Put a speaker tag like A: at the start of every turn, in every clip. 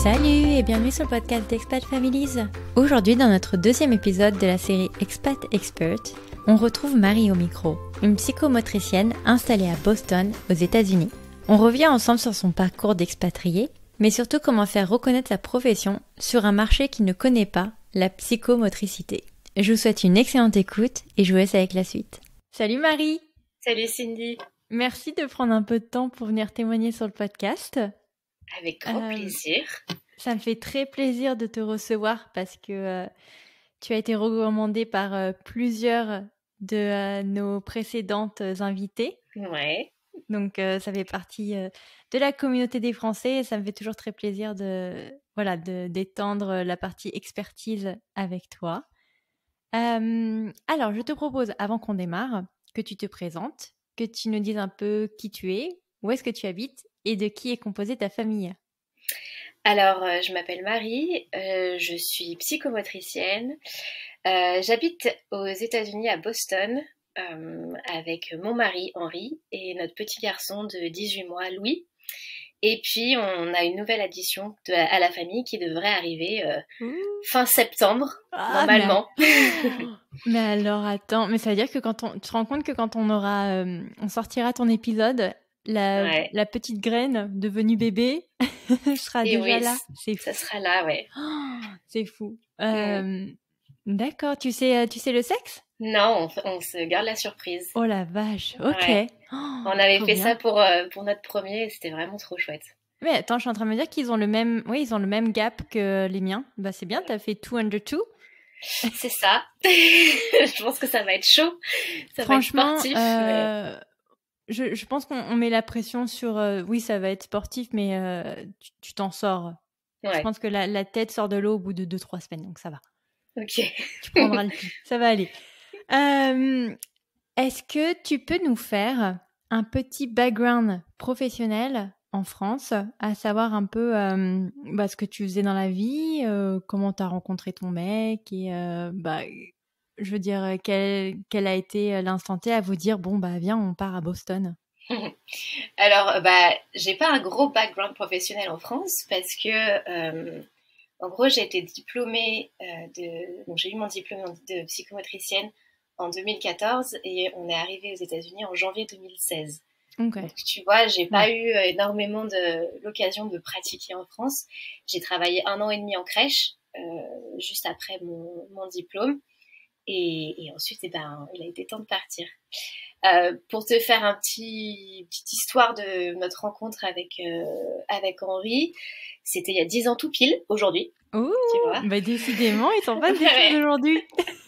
A: Salut et bienvenue sur le podcast d'Expat Families. Aujourd'hui, dans notre deuxième épisode de la série Expat Expert, on retrouve Marie au micro, une psychomotricienne installée à Boston, aux États-Unis. On revient ensemble sur son parcours d'expatrié, mais surtout comment faire reconnaître sa profession sur un marché qui ne connaît pas la psychomotricité. Je vous souhaite une excellente écoute et je vous laisse avec la suite. Salut Marie!
B: Salut Cindy!
A: Merci de prendre un peu de temps pour venir témoigner sur le podcast.
B: Avec grand plaisir.
A: Ça me fait très plaisir de te recevoir parce que tu as été recommandée par plusieurs de nos précédentes invitées.
B: Ouais.
A: Donc ça fait partie de la communauté des Français et ça me fait toujours très plaisir d'étendre la partie expertise avec toi. Alors je te propose, avant qu'on démarre, que tu te présentes, que tu nous dises un peu qui tu es, où est-ce que tu habites et de qui est composée ta famille.
B: Alors, je m'appelle Marie, je suis psychomotricienne. J'habite aux États-Unis à Boston avec mon mari Henri et notre petit garçon de 18 mois Louis. Et puis, on a une nouvelle addition à la famille qui devrait arriver fin septembre, normalement.
A: Mais alors, attends, mais ça veut dire que tu te rends compte que quand on sortira ton épisode, la petite graine devenue bébé sera
B: et
A: déjà
B: oui,
A: là. C'est fou.
B: Ça sera là, ouais.
A: Oh, c'est fou. D'accord, tu sais le sexe ?
B: Non, on se garde la surprise.
A: Oh la vache, ok.
B: Ouais.
A: Oh,
B: on avait fait ça pour notre premier et c'était vraiment trop chouette.
A: Mais attends, je suis en train de me dire qu'ils ont le même gap que les miens. Bah c'est bien, t'as fait 2 under 2.
B: C'est ça. Je pense que ça va être chaud.
A: Franchement,
B: va être sportif.
A: Je pense qu'on met la pression sur... oui, ça va être sportif, mais tu t'en sors. Ouais. Je pense que la tête sort de l'eau au bout de 2-3 semaines, donc ça va.
B: Ok.
A: Tu prendras le pli. Ça va aller. Est-ce que tu peux nous faire un petit background professionnel en France, à savoir un peu ce que tu faisais dans la vie, comment tu as rencontré ton mec et je veux dire quel a été l'instant T à vous dire viens on part à Boston.
B: Alors j'ai pas un gros background professionnel en France parce que en gros j'ai été diplômée donc j'ai eu mon diplôme de psychomotricienne en 2014 et on est arrivé aux États-Unis en janvier 2016. Okay. Donc, tu vois, j'ai pas eu énormément de l'occasion de pratiquer en France. J'ai travaillé 1 an et demi en crèche juste après mon diplôme et ensuite il a été temps de partir. Pour te faire petite histoire de notre rencontre avec Henri, c'était il y a 10 ans tout pile aujourd'hui.
A: Ouh, tu vois. Décidément, ils sont pas des choses d'aujourd'hui.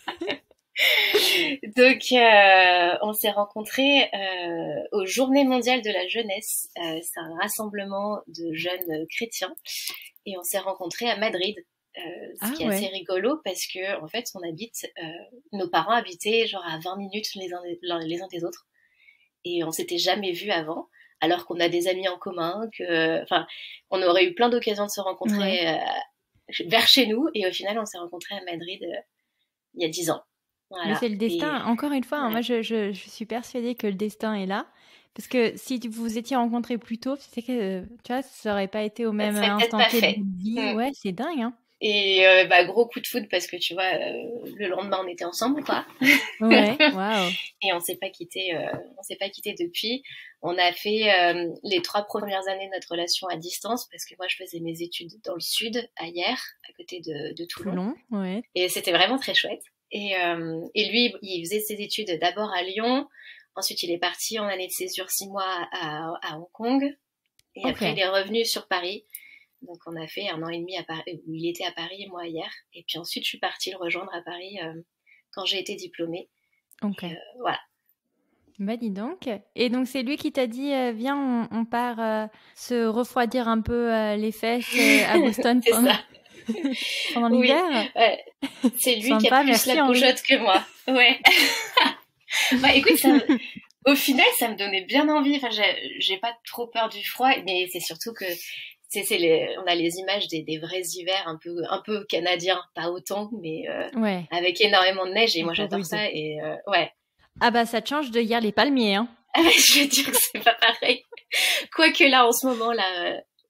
B: Donc, on s'est rencontrés aux Journées mondiales de la jeunesse. C'est un rassemblement de jeunes chrétiens. Et on s'est rencontrés à Madrid. Ce qui est assez rigolo parce que, en fait, nos parents habitaient genre à 20 minutes les uns des autres. Et on s'était jamais vus avant, alors qu'on a des amis en commun, on aurait eu plein d'occasions de se rencontrer vers chez nous. Et au final, on s'est rencontrés à Madrid il y a 10 ans. Voilà.
A: Mais c'est le destin. Encore une fois, moi, je suis persuadée que le destin est là. Parce que si vous vous étiez rencontrés plus tôt, c'est que, tu vois, ça n'aurait pas été au même instant T de vie. Ouais, c'est dingue, hein.
B: Et gros coup de foudre parce que, tu vois, le lendemain, on était ensemble, quoi.
A: Ouais, waouh.
B: Et on s'est pas quittés depuis. On a fait les 3 premières années de notre relation à distance parce que moi, je faisais mes études dans le sud, à Hyères, à côté de Toulon.
A: Ouais.
B: Et c'était vraiment très chouette. Et lui, il faisait ses études d'abord à Lyon. Ensuite, il est parti en année de césure 6 mois à Hong Kong. Et après, il est revenu sur Paris. Donc, on a fait 1 an et demi à Paris, où il était à Paris et moi hier. Et puis ensuite, je suis partie le rejoindre à Paris quand j'ai été diplômée.
A: Ok.
B: Et, voilà.
A: Dis donc. Et donc, c'est lui qui t'a dit, viens, on part se refroidir un peu les fesses à Boston pendant l'hiver.
B: Ouais. C'est lui qui a plus la bougeotte que moi. Ouais. Écoute, au final, ça me donnait bien envie. Enfin, j'ai pas trop peur du froid, mais c'est surtout que on a les images des vrais hivers un peu canadiens, pas autant, mais avec énormément de neige. Et moi, j'adore ça. Et ouais.
A: Ah ça te change de hier les palmiers, hein.
B: Je veux dire que c'est pas pareil. Quoique là, en ce moment, là,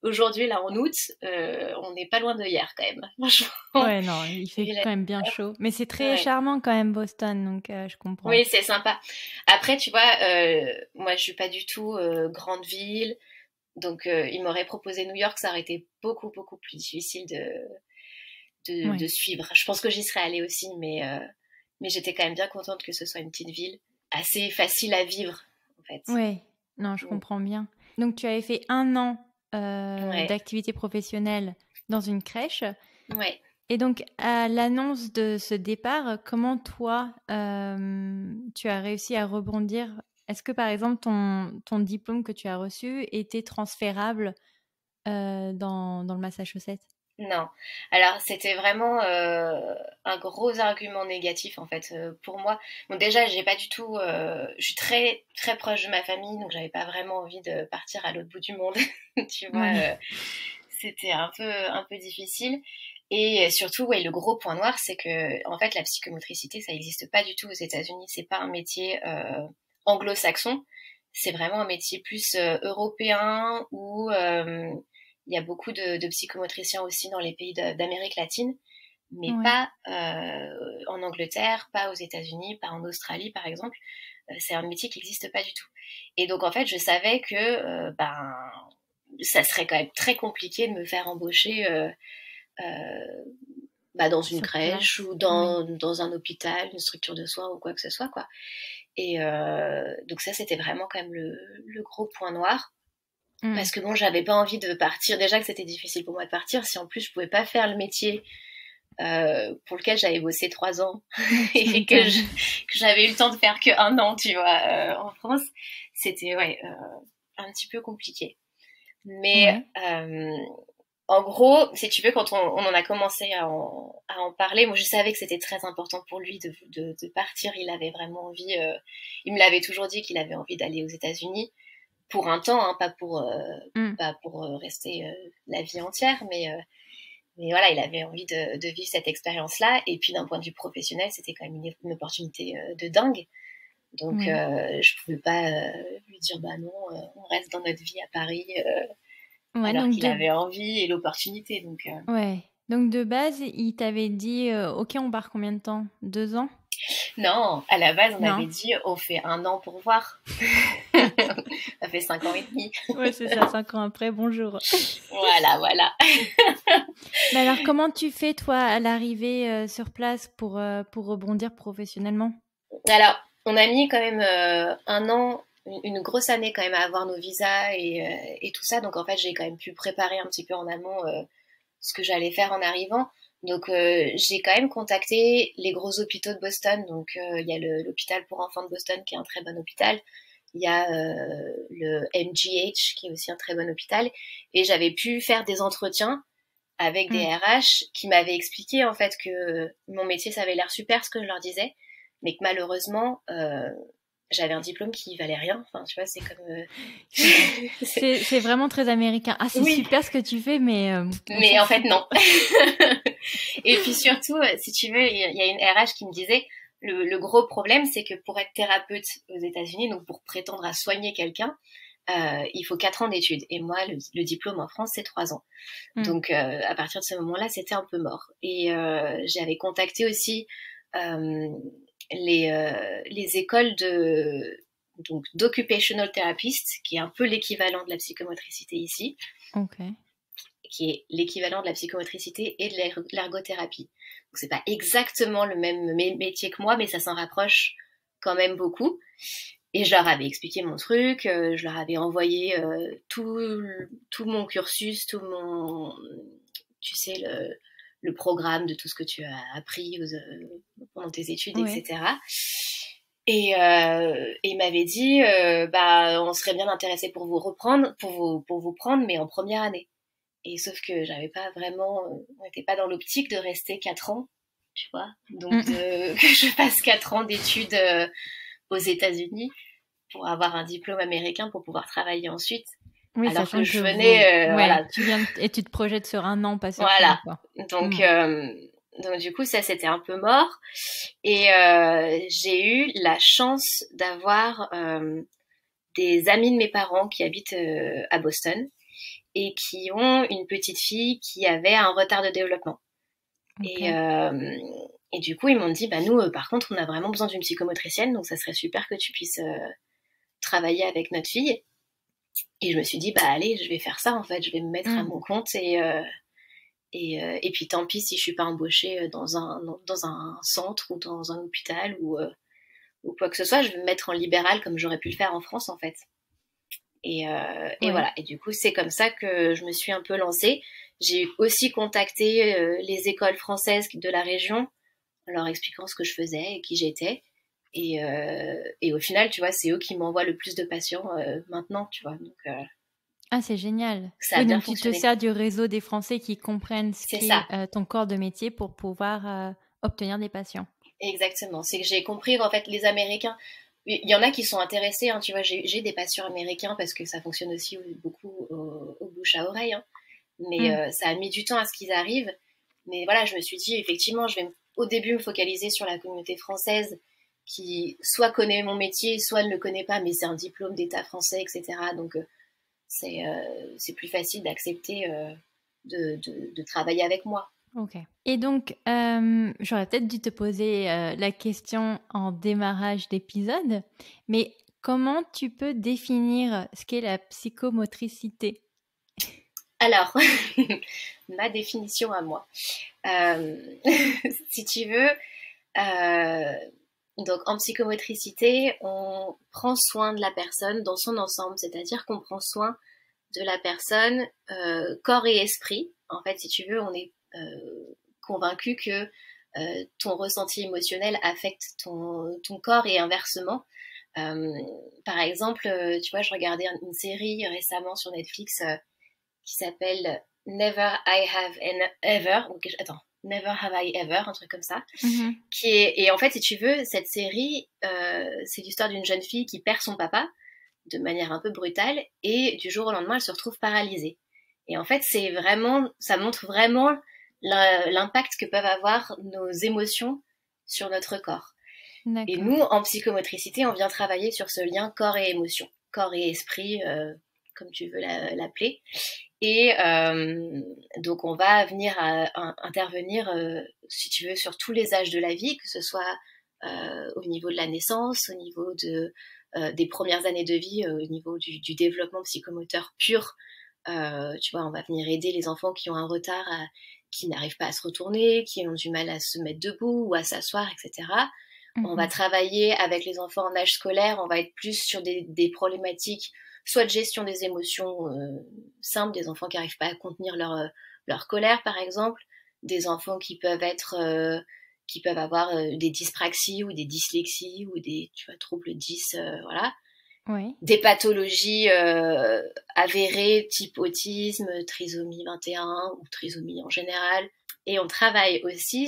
B: aujourd'hui, là, en août, on n'est pas loin de hier, quand même. Franchement.
A: Ouais, non, il fait quand même bien chaud. Mais c'est très charmant quand même, Boston, donc je comprends.
B: Oui, c'est sympa. Après, tu vois, moi, je suis pas du tout grande ville. Donc, il m'aurait proposé New York, ça aurait été beaucoup, beaucoup plus difficile de suivre. Je pense que j'y serais allée aussi, mais j'étais quand même bien contente que ce soit une petite ville assez facile à vivre, en fait.
A: Oui, non, je comprends bien. Donc, tu avais fait 1 an d'activité professionnelle dans une crèche.
B: Ouais.
A: Et donc, à l'annonce de ce départ, comment toi, tu as réussi à rebondir? Est-ce que, par exemple, ton diplôme que tu as reçu était transférable dans le Massachusetts?
B: Non. Alors, c'était vraiment un gros argument négatif, en fait, pour moi. Bon, déjà, j'ai pas du tout... je suis très, très proche de ma famille, donc j'avais pas vraiment envie de partir à l'autre bout du monde. Tu vois, c'était un peu difficile. Et surtout, le gros point noir, c'est que, en fait, la psychomotricité, ça n'existe pas du tout aux États-Unis. C'est pas un métier anglo-saxon. C'est vraiment un métier plus européen où il y a beaucoup de psychomotriciens aussi dans les pays d'Amérique latine, mais pas en Angleterre, pas aux États-Unis, pas en Australie, par exemple. C'est un métier qui n'existe pas du tout. Et donc, en fait, je savais que ça serait quand même très compliqué de me faire embaucher dans une crèche ou dans un hôpital, une structure de soins ou quoi que ce soit, quoi. Et donc ça, c'était vraiment quand même le gros point noir. Parce que bon, j'avais pas envie de partir. Déjà que c'était difficile pour moi de partir. Si en plus je pouvais pas faire le métier pour lequel j'avais bossé 3 ans et que j'avais eu le temps de faire que 1 an, tu vois, en France, c'était un petit peu compliqué. Mais en gros, si tu veux, quand on en a commencé à en parler, moi je savais que c'était très important pour lui de partir. Il avait vraiment envie, il me l'avait toujours dit qu'il avait envie d'aller aux États-Unis pour un temps, hein, pas pour rester la vie entière, mais voilà, il avait envie de vivre cette expérience-là. Et puis d'un point de vue professionnel, c'était quand même une opportunité de dingue. Donc je pouvais pas lui dire bah non, on reste dans notre vie à Paris. Alors qu'il avait envie et l'opportunité. Donc,
A: donc de base, il t'avait dit ok, on part combien de temps? 2 ans?
B: Non, à la base, on avait dit on fait 1 an pour voir. Ça fait 5 ans et demi.
A: Oui, c'est ça, 5 ans après, bonjour.
B: Voilà.
A: Mais alors, comment tu fais, toi, à l'arrivée sur place pour rebondir professionnellement?
B: Alors, on a mis quand même 1 an, une grosse année quand même à avoir nos visas et tout ça. Donc, en fait, j'ai quand même pu préparer un petit peu en amont ce que j'allais faire en arrivant. Donc, j'ai quand même contacté les gros hôpitaux de Boston. Donc, il y a l'hôpital pour enfants de Boston qui est un très bon hôpital. Il y a le MGH qui est aussi un très bon hôpital. Et j'avais pu faire des entretiens avec des RH qui m'avaient expliqué en fait que mon métier, ça avait l'air super ce que je leur disais, mais que malheureusement, j'avais un diplôme qui valait rien. Enfin, tu vois, c'est comme...
A: c'est vraiment très américain. Ah, c'est super ce que tu fais, mais...
B: mais en fait, non. Et puis surtout, si tu veux, il y a une RH qui me disait, le gros problème, c'est que pour être thérapeute aux États-Unis, donc pour prétendre à soigner quelqu'un, il faut 4 ans d'études. Et moi, le diplôme en France, c'est 3 ans. Donc, à partir de ce moment-là, c'était un peu mort. Et j'avais contacté aussi les écoles d'occupational therapist, qui est un peu l'équivalent de la psychomotricité ici. Qui est l'équivalent de la psychomotricité et de l'ergothérapie. Donc, c'est pas exactement le même métier que moi, mais ça s'en rapproche quand même beaucoup. Et je leur avais expliqué mon truc, je leur avais envoyé tout mon cursus, tout mon, tu sais, le programme de tout ce que tu as appris pendant tes études, etc. Et il m'avait dit, on serait bien intéressé pour vous reprendre, pour vous prendre, mais en première année. Et sauf que j'avais pas vraiment, on n'était pas dans l'optique de rester 4 ans, tu vois. Donc que je fasse 4 ans d'études aux États-Unis pour avoir un diplôme américain pour pouvoir travailler ensuite.
A: Oui,
B: alors que je venais, voilà.
A: Tu viens et tu te projettes sur 1 an, pas sur
B: voilà.
A: 5, quoi.
B: Donc du coup, ça c'était un peu mort. Et j'ai eu la chance d'avoir des amis de mes parents qui habitent à Boston et qui ont une petite fille qui avait un retard de développement. Okay. Et du coup, ils m'ont dit, nous, par contre, on a vraiment besoin d'une psychomotricienne, donc ça serait super que tu puisses travailler avec notre fille. Et je me suis dit, allez, je vais faire ça, en fait, je vais me mettre à mon compte et puis tant pis si je suis pas embauchée dans un centre ou dans un hôpital ou quoi que ce soit, je vais me mettre en libéral comme j'aurais pu le faire en France, en fait. Et voilà. Et du coup, c'est comme ça que je me suis un peu lancée. J'ai aussi contacté les écoles françaises de la région en leur expliquant ce que je faisais et qui j'étais. Et au final, tu vois, c'est eux qui m'envoient le plus de patients maintenant, tu vois. Donc,
A: c'est génial.
B: Ça a bien
A: donc
B: fonctionné.
A: Tu te sers du réseau des Français qui comprennent ce qu'est ton corps de métier pour pouvoir obtenir des patients.
B: Exactement. C'est que j'ai compris qu'en fait, les Américains, il y en a qui sont intéressés, hein, tu vois, j'ai des patients américains parce que ça fonctionne aussi beaucoup au bouche à oreille, hein, mais ça a mis du temps à ce qu'ils arrivent. Mais voilà, je me suis dit, effectivement, je vais au début me focaliser sur la communauté française qui soit connaît mon métier, soit ne le connaît pas, mais c'est un diplôme d'État français, etc. Donc, c'est plus facile d'accepter de travailler avec moi.
A: Ok. Et donc, j'aurais peut-être dû te poser la question en démarrage d'épisode, mais comment tu peux définir ce qu'est la psychomotricité ?
B: Alors, ma définition à moi. Si tu veux, donc en psychomotricité, on prend soin de la personne dans son ensemble, c'est-à-dire qu'on prend soin de la personne corps et esprit. En fait, si tu veux, on est convaincu que ton ressenti émotionnel affecte ton corps et inversement. Par exemple, tu vois, je regardais une série récemment sur Netflix qui s'appelle Never Have I Ever, un truc comme ça. Et en fait, si tu veux, cette série, c'est l'histoire d'une jeune fille qui perd son papa de manière un peu brutale et du jour au lendemain, elle se retrouve paralysée. Et en fait, ça montre vraiment l'impact que peuvent avoir nos émotions sur notre corps. D'accord. Et nous, en psychomotricité, on vient travailler sur ce lien corps et émotion, corps et esprit, comme tu veux l'appeler. Et donc, on va venir intervenir, si tu veux, sur tous les âges de la vie, que ce soit au niveau de la naissance, au niveau des premières années de vie, au niveau du développement psychomoteur pur. Tu vois, on va venir aider les enfants qui ont un retard, qui n'arrivent pas à se retourner, qui ont du mal à se mettre debout ou à s'asseoir, etc. On va travailler avec les enfants en âge scolaire, on va être plus sur des problématiques soit de gestion des émotions simples, des enfants qui n'arrivent pas à contenir leur colère, par exemple, des enfants qui peuvent avoir des dyspraxies ou des dyslexies ou des troubles 10, voilà. Oui. Des pathologies avérées type autisme, trisomie 21 ou trisomie en général. Et on travaille aussi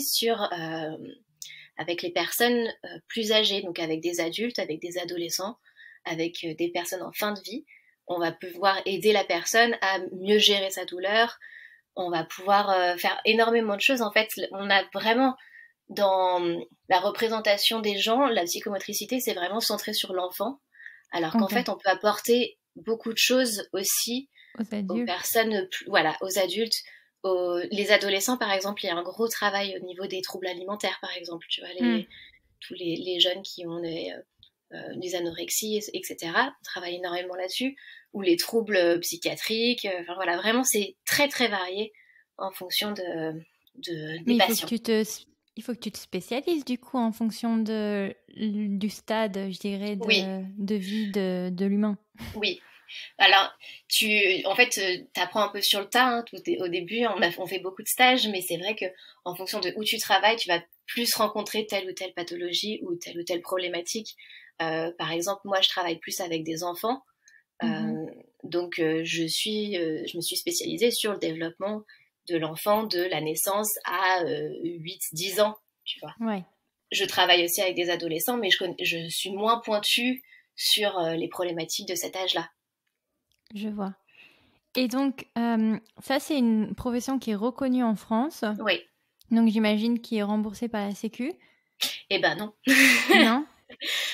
B: avec les personnes plus âgées, donc avec des adultes, avec des adolescents, avec des personnes en fin de vie. On va pouvoir aider la personne à mieux gérer sa douleur. On va pouvoir faire énormément de choses. En fait, on a vraiment, dans la représentation des gens, la psychomotricité, c'est vraiment centré sur l'enfant. Alors qu'en fait, on peut apporter beaucoup de choses aussi aux personnes, aux adultes. Les adolescents, par exemple, il y a un gros travail au niveau des troubles alimentaires, par exemple. Tu vois, tous les jeunes qui ont des anorexies, etc., travaillent énormément là-dessus, ou les troubles psychiatriques. Enfin voilà, vraiment, c'est très, très varié en fonction des patients.
A: Il faut que tu te spécialises du coup en fonction du stade, je dirais, de vie de l'humain.
B: Oui. Alors, en fait, t'apprends un peu sur le tas. Hein, au début, on fait beaucoup de stages, mais c'est vrai que en fonction de où tu travailles, tu vas plus rencontrer telle ou telle pathologie ou telle problématique. Par exemple, moi, je travaille plus avec des enfants. Donc, je me suis spécialisée sur le développement de l'enfant de la naissance à 8-10 ans, tu vois. Ouais. Je travaille aussi avec des adolescents, mais je suis moins pointue sur les problématiques de cet âge-là.
A: Je vois. Et donc, ça, c'est une profession qui est reconnue en France.
B: Oui.
A: Donc, j'imagine qui est remboursée par la Sécu.
B: Eh ben non.
A: Non.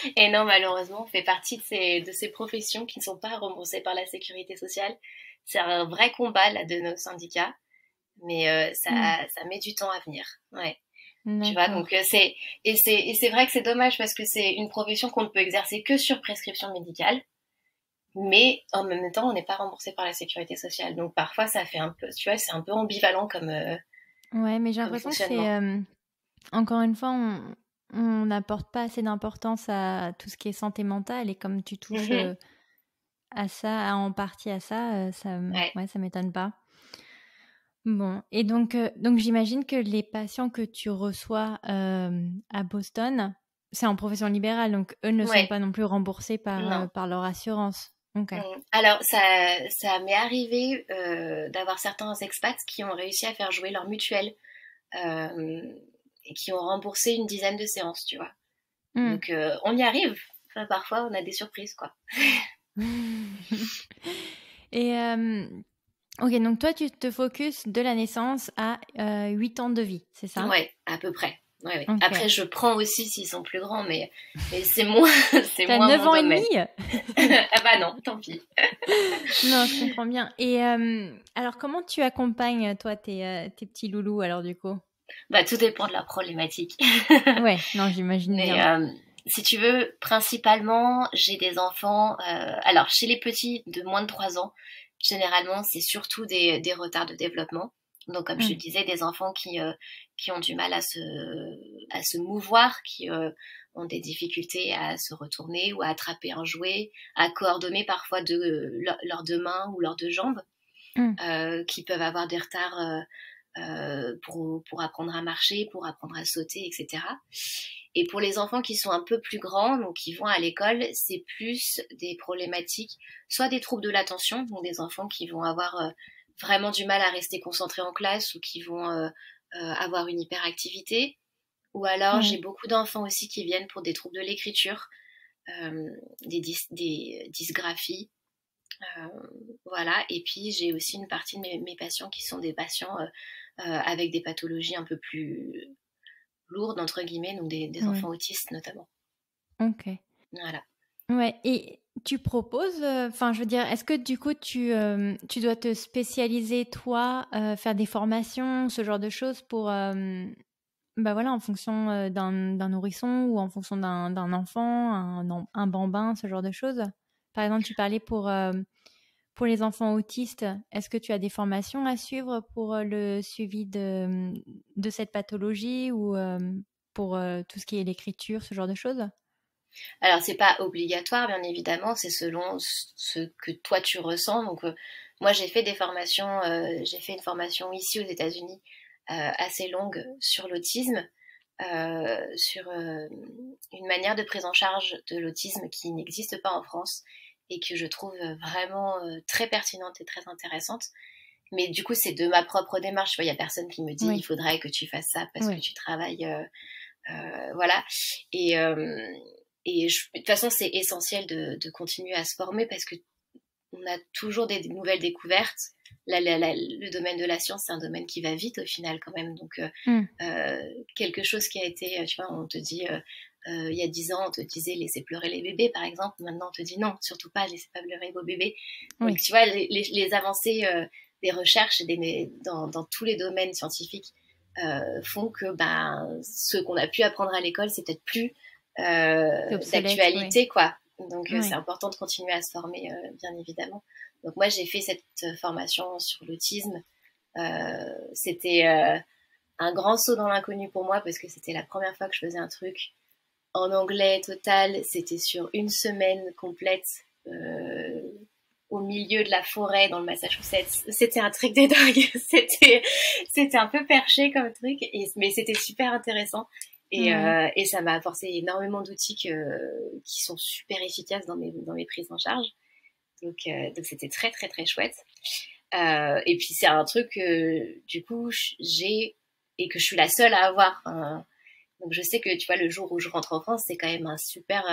B: Et non, malheureusement, on fait partie de ces professions qui ne sont pas remboursées par la sécurité sociale. C'est un vrai combat là de nos syndicats, mais ça met du temps à venir. Ouais. Tu vois,
A: D'accord.
B: donc c'est vrai que c'est dommage parce que c'est une profession qu'on ne peut exercer que sur prescription médicale, mais en même temps, on n'est pas remboursé par la sécurité sociale. Donc parfois, ça fait un peu, tu vois, c'est un peu ambivalent
A: Ouais, mais j'ai
B: comme
A: l'impression que c'est,
B: fonctionnement.
A: encore une fois, on n'apporte pas assez d'importance à tout ce qui est santé mentale et comme tu touches
B: Mhm.
A: à ça, en partie à ça,
B: Ouais.
A: ouais, ça m'étonne pas. Bon, et donc j'imagine que les patients que tu reçois à Boston, c'est en profession libérale, donc eux ne sont
B: Ouais.
A: pas non plus remboursés
B: Non.
A: par leur assurance. Ok.
B: Alors, ça m'est arrivé d'avoir certains expats qui ont réussi à faire jouer leur mutuelle euh, et qui ont remboursé une dizaine de séances, tu vois.
A: Hmm.
B: Donc, on y arrive. Enfin, parfois, on a des surprises, quoi.
A: Et ok, donc toi, tu te focuses de la naissance à 8 ans de vie, c'est ça?
B: Ouais, à peu près. Ouais, ouais.
A: Ok.
B: Après, je prends aussi s'ils sont plus grands, mais c'est moins, c'est
A: T'as
B: moins
A: 9
B: mon
A: ans et
B: domaine.
A: demi?
B: Ah bah non, tant pis.
A: Non, je comprends bien. Et alors, comment tu accompagnes, toi, tes petits loulous, alors, du coup?
B: Bah, tout dépend de la problématique.
A: Ouais, non, j'imagine
B: Mais
A: bien.
B: si tu veux, principalement, j'ai des enfants. Alors, chez les petits de moins de 3 ans, généralement, c'est surtout des retards de développement. Donc, comme je te
A: Hmm.
B: disais, des enfants qui ont du mal à se mouvoir, qui ont des difficultés à se retourner ou à attraper un jouet, à coordonner parfois leurs deux mains ou leurs deux jambes,
A: Hmm.
B: qui peuvent avoir des retards pour apprendre à marcher, pour apprendre à sauter, etc. Et pour les enfants qui sont un peu plus grands, donc qui vont à l'école, c'est plus des problématiques, soit des troubles de l'attention, donc des enfants qui vont avoir vraiment du mal à rester concentrés en classe ou qui vont avoir une hyperactivité. Ou alors j'ai
A: Ouais.
B: beaucoup d'enfants aussi qui viennent pour des troubles de l'écriture, des dysgraphies. Euh, voilà. Et puis j'ai aussi une partie de mes patients qui sont des patients avec des pathologies un peu plus lourdes, entre guillemets, donc des
A: Ouais.
B: enfants autistes notamment.
A: Ok.
B: Voilà.
A: Ouais. Et tu proposes, enfin, je veux dire, est-ce que du coup, tu dois te spécialiser, toi, faire des formations, ce genre de choses pour, bah voilà, en fonction d'un nourrisson ou en fonction d'un enfant, un bambin, ce genre de choses? Par exemple, tu parlais pour les enfants autistes, est-ce que tu as des formations à suivre pour le suivi de cette pathologie ou pour tout ce qui est l'écriture, ce genre de choses?
B: Alors c'est pas obligatoire, bien évidemment, c'est selon ce que toi tu ressens. Donc moi j'ai fait une formation ici aux États-Unis assez longue sur l'autisme, sur une manière de prise en charge de l'autisme qui n'existe pas en France et que je trouve vraiment très pertinente et très intéressante. Mais du coup, c'est de ma propre démarche. Il n'y a personne qui me dit il
A: Oui,
B: faudrait que tu fasses ça parce que
A: oui,
B: tu travailles. Voilà. Et, de toute façon, c'est essentiel de continuer à se former parce que on a toujours des nouvelles découvertes. Le domaine de la science, c'est un domaine qui va vite au final quand même. Donc,
A: hmm,
B: quelque chose qui a été, tu vois, on te dit, il y a 10 ans, on te disait laissez pleurer les bébés, par exemple. Maintenant, on te dit non, surtout pas, laissez pas pleurer vos bébés. Donc,
A: oui,
B: tu vois, les avancées des recherches dans tous les domaines scientifiques font que ben, ce qu'on a pu apprendre à l'école, c'est peut-être plus
A: c'est obsolète, oui,
B: d'actualité, quoi. Donc, c'est
A: oui,
B: important de continuer à se former, bien évidemment. Donc, moi, j'ai fait cette formation sur l'autisme. C'était un grand saut dans l'inconnu pour moi parce que c'était la première fois que je faisais un truc en anglais total. C'était sur une semaine complète euh, au milieu de la forêt dans le Massachusetts. C'était un truc de dingue. C'était un peu perché comme truc, mais c'était super intéressant.
A: ouais.
B: Et ça m'a apporté énormément d'outils qui sont super efficaces dans mes prises en charge. Donc c'était très très très chouette. Et puis c'est un truc que du coup j'ai et que je suis la seule à avoir. Donc je sais que tu vois le jour où je rentre en France, c'est quand même un super,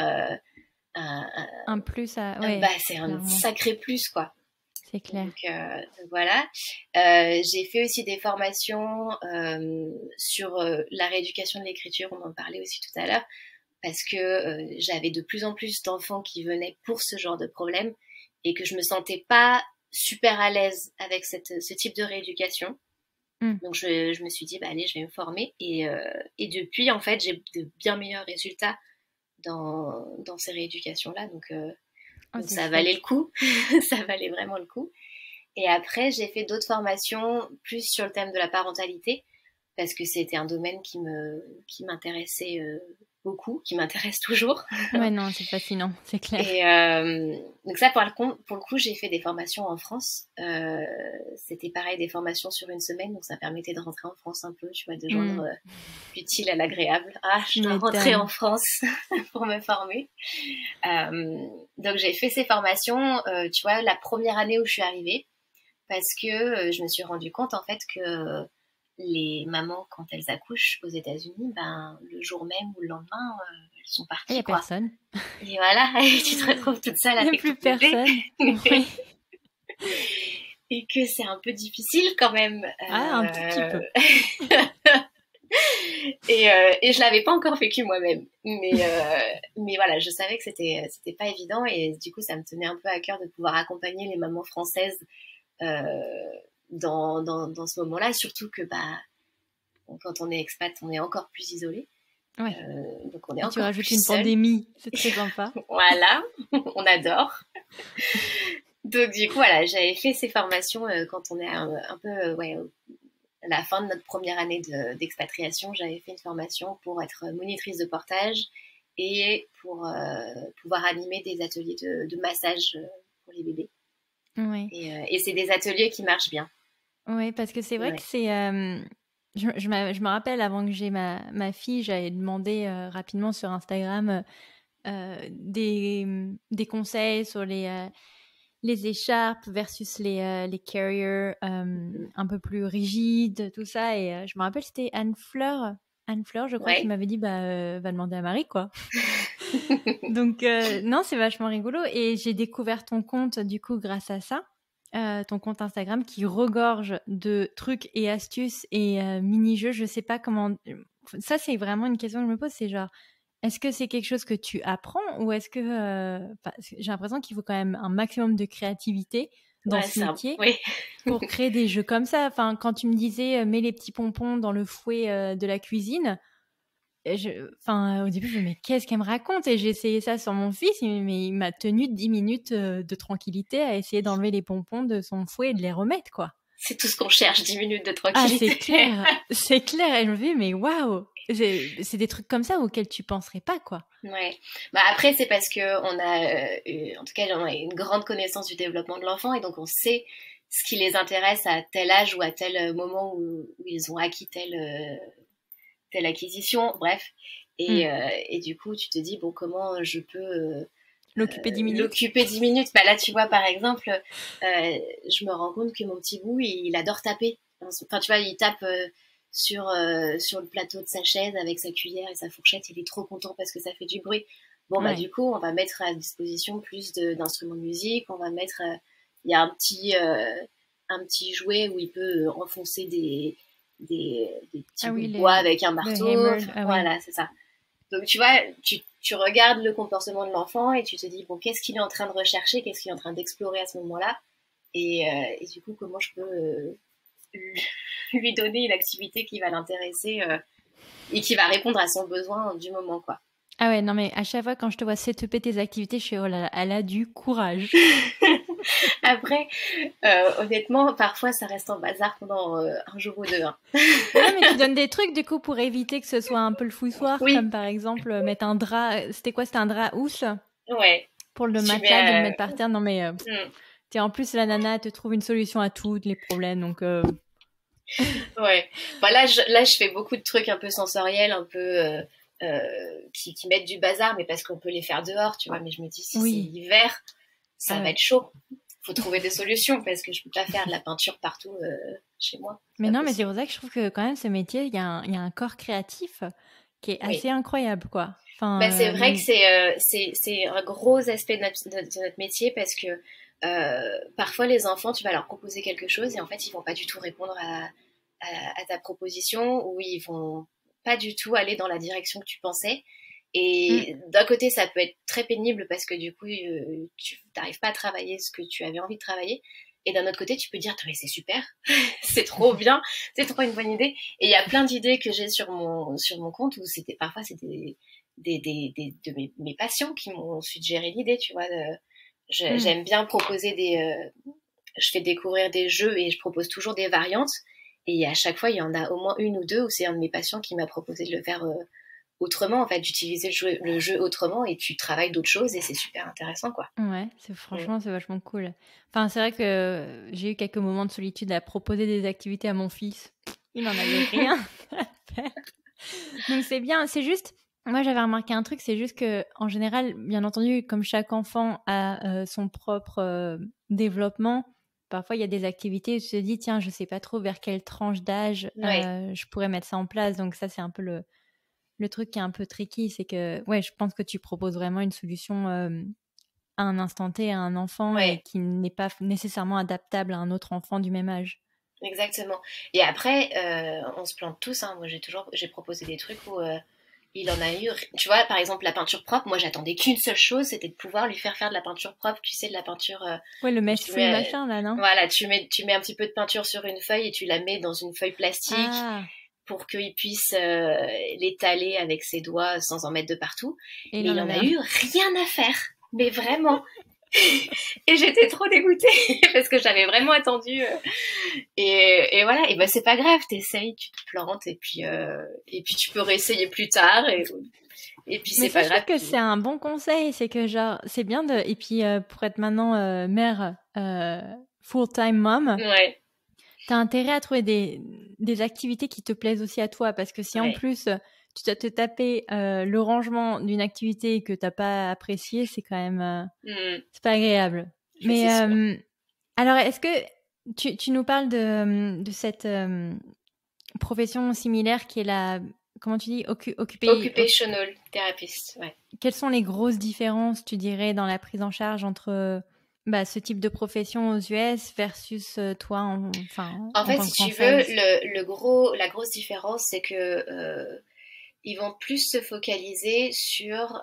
A: Un plus,
B: bah
A: ouais,
B: c'est un
A: clairement,
B: sacré plus quoi.
A: c'est clair.
B: Donc voilà. J'ai fait aussi des formations sur la rééducation de l'écriture, on en parlait aussi tout à l'heure. parce que j'avais de plus en plus d'enfants qui venaient pour ce genre de problème et que je me sentais pas super à l'aise avec ce type de rééducation. Donc je me suis dit, bah allez, je vais me former. Et depuis, en fait, j'ai de bien meilleurs résultats dans ces rééducations-là. Donc ça valait le coup. Ça valait vraiment le coup. Et après, j'ai fait d'autres formations plus sur le thème de la parentalité, parce que c'était un domaine qui m'intéressait beaucoup, qui m'intéresse toujours.
A: Ouais, non, c'est fascinant, c'est clair.
B: Et donc ça, pour le coup, j'ai fait des formations en France. C'était pareil, des formations sur une semaine, donc ça permettait de rentrer en France un peu, tu vois, de joindre l'utile à l'agréable. Ah, je dois rentrer en France pour me former. Donc j'ai fait ces formations, tu vois, la première année où je suis arrivée, parce que je me suis rendu compte en fait que les mamans, quand elles accouchent aux États-Unis, ben le jour même ou le lendemain, elles sont parties.
A: Il n'y a personne.
B: Et voilà, et tu te retrouves toute seule avec
A: plus personne. Oui.
B: Et que c'est un peu difficile quand même.
A: Un tout petit peu.
B: Et je l'avais pas encore vécu moi-même, mais voilà, je savais que c'était pas évident, et du coup ça me tenait un peu à cœur de pouvoir accompagner les mamans françaises dans ce moment-là, surtout que bah quand on est expat, on est encore plus isolé.
A: Ouais.
B: Donc on est
A: tu
B: encore
A: rajoutes
B: plus
A: une
B: seul.
A: pandémie, c'est très sympa.
B: Voilà, on adore. Donc du coup voilà, j'avais fait ces formations quand on est un peu à la fin de notre première année d'expatriation. J'avais fait une formation pour être monitrice de portage et pour pouvoir animer des ateliers de massage pour les bébés.
A: Ouais.
B: Et c'est des ateliers qui marchent bien.
A: Oui, parce que c'est vrai que c'est... je me rappelle, avant que j'ai ma fille, j'avais demandé rapidement sur Instagram des conseils sur les écharpes versus les carriers un peu plus rigides, tout ça. Et je me rappelle, c'était Anne Fleur, je crois, qui m'avait dit, va demander à Marie, quoi. Donc, non, c'est vachement rigolo. Et j'ai découvert ton compte, du coup, grâce à ça. Ton compte Instagram qui regorge de trucs et astuces et mini-jeux. Je sais pas comment... Ça, c'est vraiment une question que je me pose. C'est genre, est-ce que c'est quelque chose que tu apprends ou est-ce que... j'ai l'impression qu'il faut quand même un maximum de créativité dans ce métier pour créer des jeux comme ça. Enfin, quand tu me disais, mets les petits pompons dans le fouet de la cuisine... au début, je me dis, mais qu'est-ce qu'elle me raconte? Et j'ai essayé ça sur mon fils, mais il m'a tenu 10 minutes de tranquillité à essayer d'enlever les pompons de son fouet et de les remettre, quoi.
B: C'est tout ce qu'on cherche, 10 minutes de tranquillité.
A: Ah, c'est clair, c'est clair. Et je me dis, mais waouh, c'est des trucs comme ça auxquels tu penserais pas, quoi.
B: Ouais. Bah après, c'est parce que on a, en tout cas, on a une grande connaissance du développement de l'enfant, et donc on sait ce qui les intéresse à tel âge ou à tel moment où ils ont acquis telle acquisition, bref. Et du coup, tu te dis, bon, comment je peux
A: l'occuper 10 minutes.
B: Bah là, tu vois, par exemple, je me rends compte que mon petit bout, il adore taper. Enfin, tu vois, il tape sur le plateau de sa chaise avec sa cuillère et sa fourchette. Il est trop content parce que ça fait du bruit. Bon, bah du coup, on va mettre à disposition plus d'instruments de musique. On va mettre... Il y a un petit jouet où il peut enfoncer des petits bouts de bois avec un marteau. Voilà, c'est ça. Donc, tu vois, tu regardes le comportement de l'enfant et tu te dis, bon, qu'est-ce qu'il est en train de rechercher, qu'est-ce qu'il est en train d'explorer à ce moment-là, et du coup, comment je peux lui donner une activité qui va l'intéresser et qui va répondre à son besoin du moment, quoi.
A: Ah ouais, non mais à chaque fois quand je te vois setuper tes activités, je suis, oh là là, elle a du courage.
B: Après, honnêtement, parfois ça reste en bazar pendant un jour ou deux. Hein.
A: Ouais, mais tu donnes des trucs du coup pour éviter que ce soit un peu le fouilloir, comme par exemple mettre un drap. C'était quoi? C'était un drap housse?
B: Ouais.
A: Pour le matelas, de le mettre par terre. Non mais en plus la nana te trouve une solution à tous les problèmes, donc.
B: Ouais. Bah là, je fais beaucoup de trucs un peu sensoriels, un peu qui mettent du bazar, mais parce qu'on peut les faire dehors, tu vois. Mais je me dis, si c'est l'hiver, ça va être chaud. Faut trouver des solutions parce que je peux pas faire de la peinture partout chez moi.
A: Mais non, mais c'est pour ça que je trouve que quand même ce métier, il y a un corps créatif qui est assez incroyable, quoi. Enfin,
B: bah, c'est vrai que c'est un gros aspect de notre métier parce que parfois les enfants, tu vas leur proposer quelque chose et en fait ils vont pas du tout répondre à ta proposition, ou ils vont pas du tout aller dans la direction que tu pensais. Et d'un côté, ça peut être très pénible parce que du coup, tu n'arrives pas à travailler ce que tu avais envie de travailler. Et d'un autre côté, tu peux dire, mais c'est super, c'est trop bien, c'est trop une bonne idée. Et il y a plein d'idées que j'ai sur mon compte où parfois c'était de mes patients qui m'ont suggéré l'idée, tu vois. J'aime bien proposer je fais découvrir des jeux et je propose toujours des variantes. Et à chaque fois, il y en a au moins une ou deux où c'est un de mes patients qui m'a proposé de le faire autrement, en fait, d'utiliser le jeu autrement et tu travailles d'autres choses et c'est super intéressant, quoi.
A: Ouais, franchement, c'est vachement cool. Enfin, c'est vrai que j'ai eu quelques moments de solitude à proposer des activités à mon fils. Il n'en avait rien à faire. Donc c'est bien, c'est juste, moi j'avais remarqué un truc, c'est juste que en général, bien entendu, comme chaque enfant a son propre développement, parfois il y a des activités où tu te dis, tiens, je sais pas trop vers quelle tranche d'âge je pourrais mettre ça en place. Donc ça, c'est un peu le truc qui est un peu tricky, c'est que, ouais, je pense que tu proposes vraiment une solution à un instant T à un enfant et qui n'est pas nécessairement adaptable à un autre enfant du même âge.
B: Exactement. Et après, on se plante tous. Hein. Moi, j'ai proposé des trucs où il en a eu. Tu vois, par exemple, la peinture propre. Moi, j'attendais qu'une seule chose, c'était de pouvoir lui faire de la peinture propre. Tu sais, de la peinture.
A: Ouais, le mess-free machin là, non?
B: Voilà, tu mets un petit peu de peinture sur une feuille et tu la mets dans une feuille plastique pour qu'il puisse l'étaler avec ses doigts sans en mettre de partout. Et il en a eu rien à faire. Mais vraiment. Et j'étais trop dégoûtée parce que j'avais vraiment attendu et voilà, et ben c'est pas grave, t'essayes, tu te plantes et puis tu peux réessayer plus tard et puis c'est pas grave.
A: Je trouve que c'est un bon conseil, c'est que genre c'est bien de et puis pour être maintenant mère full-time mom, t'as intérêt à trouver des activités qui te plaisent aussi à toi parce que si en plus tu dois te taper le rangement d'une activité que t'as pas appréciée, c'est quand même c'est pas agréable. Mais alors est-ce que tu nous parles de cette profession similaire qui est la, comment tu dis,
B: occupational therapist, ouais.
A: Quelles sont les grosses différences, tu dirais, dans la prise en charge entre ce type de profession aux US versus toi en
B: fait, si tu veux, la grosse différence, c'est que ils vont plus se focaliser sur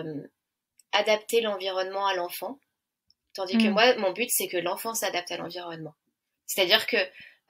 B: adapter l'environnement à l'enfant, tandis que moi, mon but, c'est que l'enfant s'adapte à l'environnement. C'est-à-dire que,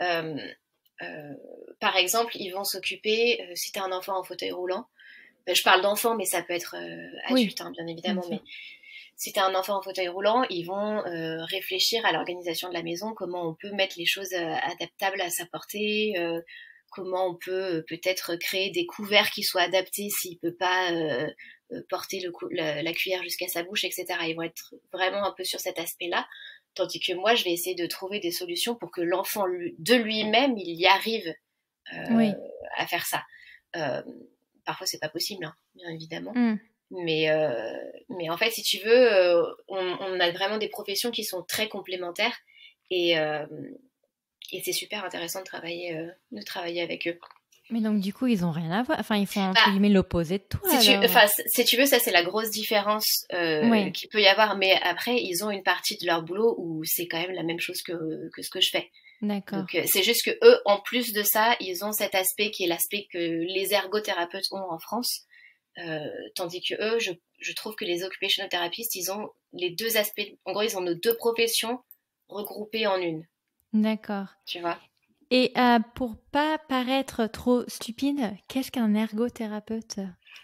B: par exemple, ils vont s'occuper, si tu as un enfant en fauteuil roulant, je parle d'enfant, mais ça peut être adulte, hein, bien évidemment, mais si tu as un enfant en fauteuil roulant, ils vont réfléchir à l'organisation de la maison, comment on peut mettre les choses adaptables à sa portée, comment on peut peut-être créer des couverts qui soient adaptés s'il peut pas porter la cuillère jusqu'à sa bouche, etc. Ils vont être vraiment un peu sur cet aspect-là, tandis que moi, je vais essayer de trouver des solutions pour que l'enfant de lui-même, il y arrive à faire ça. Parfois, c'est pas possible, hein, bien évidemment. Mais en fait, si tu veux, on a vraiment des professions qui sont très complémentaires et c'est super intéressant de travailler avec eux.
A: Mais donc, du coup, ils ont rien à voir. Enfin, ils font, entre guillemets, l'opposé de toi.
B: Si tu veux, ça, c'est la grosse différence qu'il peut y avoir. Mais après, ils ont une partie de leur boulot où c'est quand même la même chose que ce que je fais.
A: D'accord.
B: Donc, c'est juste que eux, en plus de ça, ils ont cet aspect qui est l'aspect que les ergothérapeutes ont en France. Tandis que eux, je trouve que les occupational therapists, ils ont les deux aspects. En gros, ils ont nos deux professions regroupées en une.
A: D'accord.
B: Tu vois?
A: Et pour pas paraître trop stupide, qu'est-ce qu'un ergothérapeute?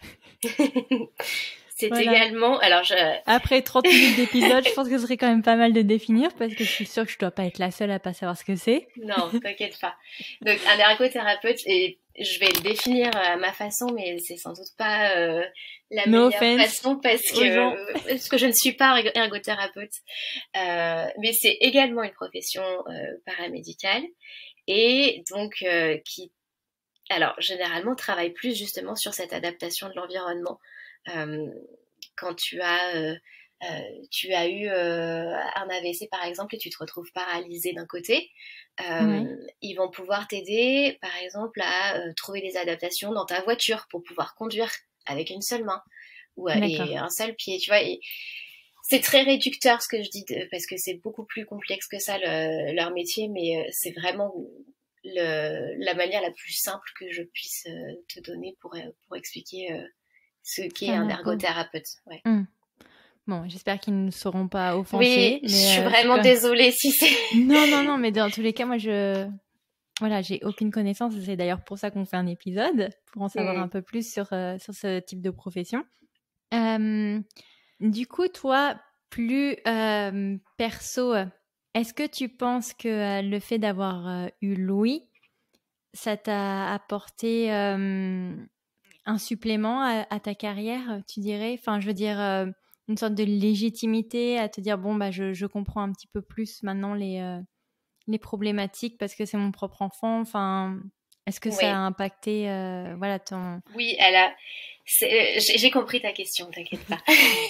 B: C'est également... Alors,
A: après 30 minutes d'épisode, je pense que ce serait quand même pas mal de définir parce que je suis sûre que je dois pas être la seule à pas savoir ce que c'est.
B: Non, t'inquiète pas. Donc, un ergothérapeute, et je vais le définir à ma façon, mais c'est sans doute pas la meilleure façon parce que je ne suis pas ergothérapeute. Mais c'est également une profession paramédicale et donc qui, alors, généralement, travaille plus justement sur cette adaptation de l'environnement. Quand tu as eu un AVC par exemple et tu te retrouves paralysé d'un côté, ils vont pouvoir t'aider par exemple à trouver des adaptations dans ta voiture pour pouvoir conduire avec une seule main ou et un seul pied, tu vois. Et c'est très réducteur ce que je dis parce que c'est beaucoup plus complexe que ça leur métier, mais c'est vraiment la manière la plus simple que je puisse te donner pour expliquer ce qui est un ergothérapeute. Ouais.
A: Bon, j'espère qu'ils ne seront pas
B: Oui,
A: offensés.
B: je suis vraiment désolée si c'est...
A: Non, mais dans tous les cas, moi, voilà, j'ai aucune connaissance. C'est d'ailleurs pour ça qu'on fait un épisode, pour en savoir un peu plus sur ce type de profession. Du coup, toi, plus perso, est-ce que tu penses que le fait d'avoir eu Louis, ça t'a apporté un supplément à ta carrière, tu dirais? Enfin, je veux dire, une sorte de légitimité à te dire, bon, bah, je comprends un petit peu plus maintenant les problématiques parce que c'est mon propre enfant. Enfin, est-ce que ça a impacté voilà, ton...
B: Oui, j'ai compris ta question, t'inquiète pas.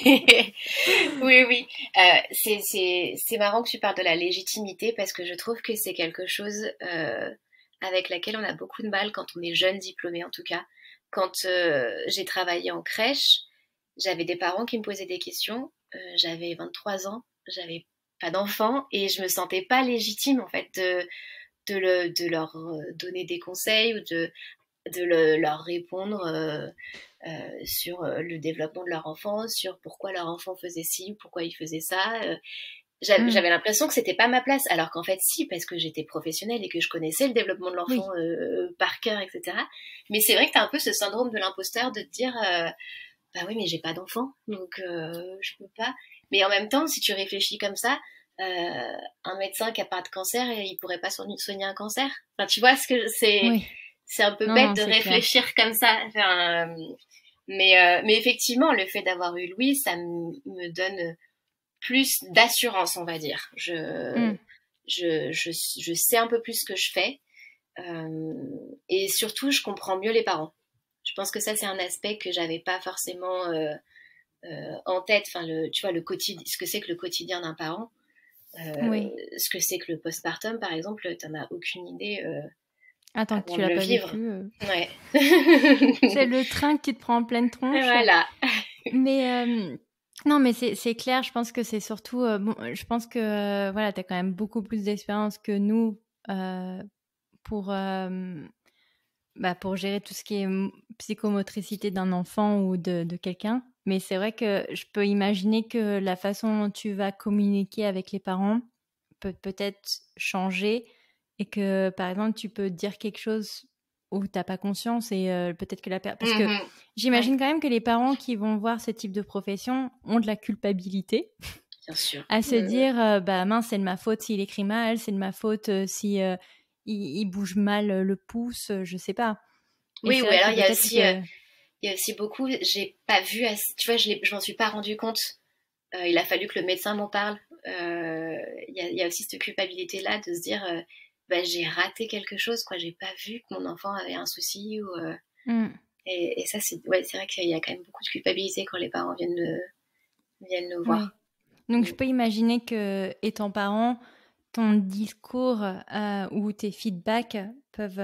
B: Oui. C'est marrant que tu parles de la légitimité parce que je trouve que c'est quelque chose avec laquelle on a beaucoup de mal quand on est jeune diplômé en tout cas. Quand j'ai travaillé en crèche, j'avais des parents qui me posaient des questions. J'avais 23 ans, j'avais pas d'enfant et je me sentais pas légitime en fait de leur donner des conseils ou leur répondre sur le développement de leur enfant, sur pourquoi leur enfant faisait ci ou pourquoi il faisait ça. J'avais l'impression que c'était pas ma place, alors qu'en fait si, parce que j'étais professionnelle et que je connaissais le développement de l'enfant par cœur, etc. Mais c'est vrai que t'as un peu ce syndrome de l'imposteur de te dire bah oui mais j'ai pas d'enfant, donc je peux pas. Mais en même temps, si tu réfléchis comme ça, un médecin qui a pas de cancer, il pourrait pas soigner un cancer. Enfin, tu vois ce que c'est.
A: Oui.
B: C'est un peu bête de réfléchir comme ça. Enfin, mais effectivement, le fait d'avoir eu Louis, ça me donne plus d'assurance, on va dire. Je sais un peu plus ce que je fais. Et surtout, je comprends mieux les parents. Je pense que ça, c'est un aspect que j'avais pas forcément en tête. Enfin, tu vois, ce que c'est que le quotidien d'un parent. Ce que c'est que le postpartum, par exemple, t'en as aucune idée.
A: Attends, que tu l'as pas vécu.
B: Ouais.
A: C'est le train que tu te prends en pleine tronche.
B: Voilà.
A: Mais non, mais c'est clair. Je pense que c'est surtout. Bon, je pense que voilà, t'as quand même beaucoup plus d'expérience que nous pour gérer tout ce qui est psychomotricité d'un enfant ou de quelqu'un. Mais c'est vrai que je peux imaginer que la façon dont tu vas communiquer avec les parents peut peut-être changer et que, par exemple, tu peux dire quelque chose où tu n'as pas conscience et peut-être que parce que j'imagine quand même que les parents qui vont voir ce type de profession ont de la culpabilité.
B: Bien sûr.
A: À se dire, bah mince, c'est de ma faute s'il écrit mal, c'est de ma faute si il bouge mal le pouce, je sais pas.
B: Et oui, ou alors il y a aussi beaucoup, j'ai pas vu, tu vois, je m'en suis pas rendu compte. Il a fallu que le médecin m'en parle. Il y a aussi cette culpabilité-là de se dire, bah, j'ai raté quelque chose, quoi. J'ai pas vu que mon enfant avait un souci. Et ça, c'est vrai qu'il y a quand même beaucoup de culpabilité quand les parents viennent nous voir.
A: Oui. Donc, je peux imaginer que, étant parent, ton discours ou tes feedbacks peuvent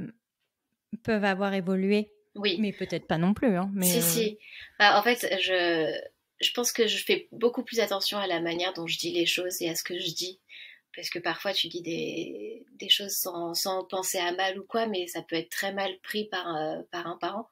A: avoir évolué.
B: Oui.
A: Mais peut-être pas non plus. Hein, mais
B: Si. Bah, en fait, je pense que je fais beaucoup plus attention à la manière dont je dis les choses et à ce que je dis. Parce que parfois, tu dis des choses sans penser à mal ou quoi, mais ça peut être très mal pris par un parent.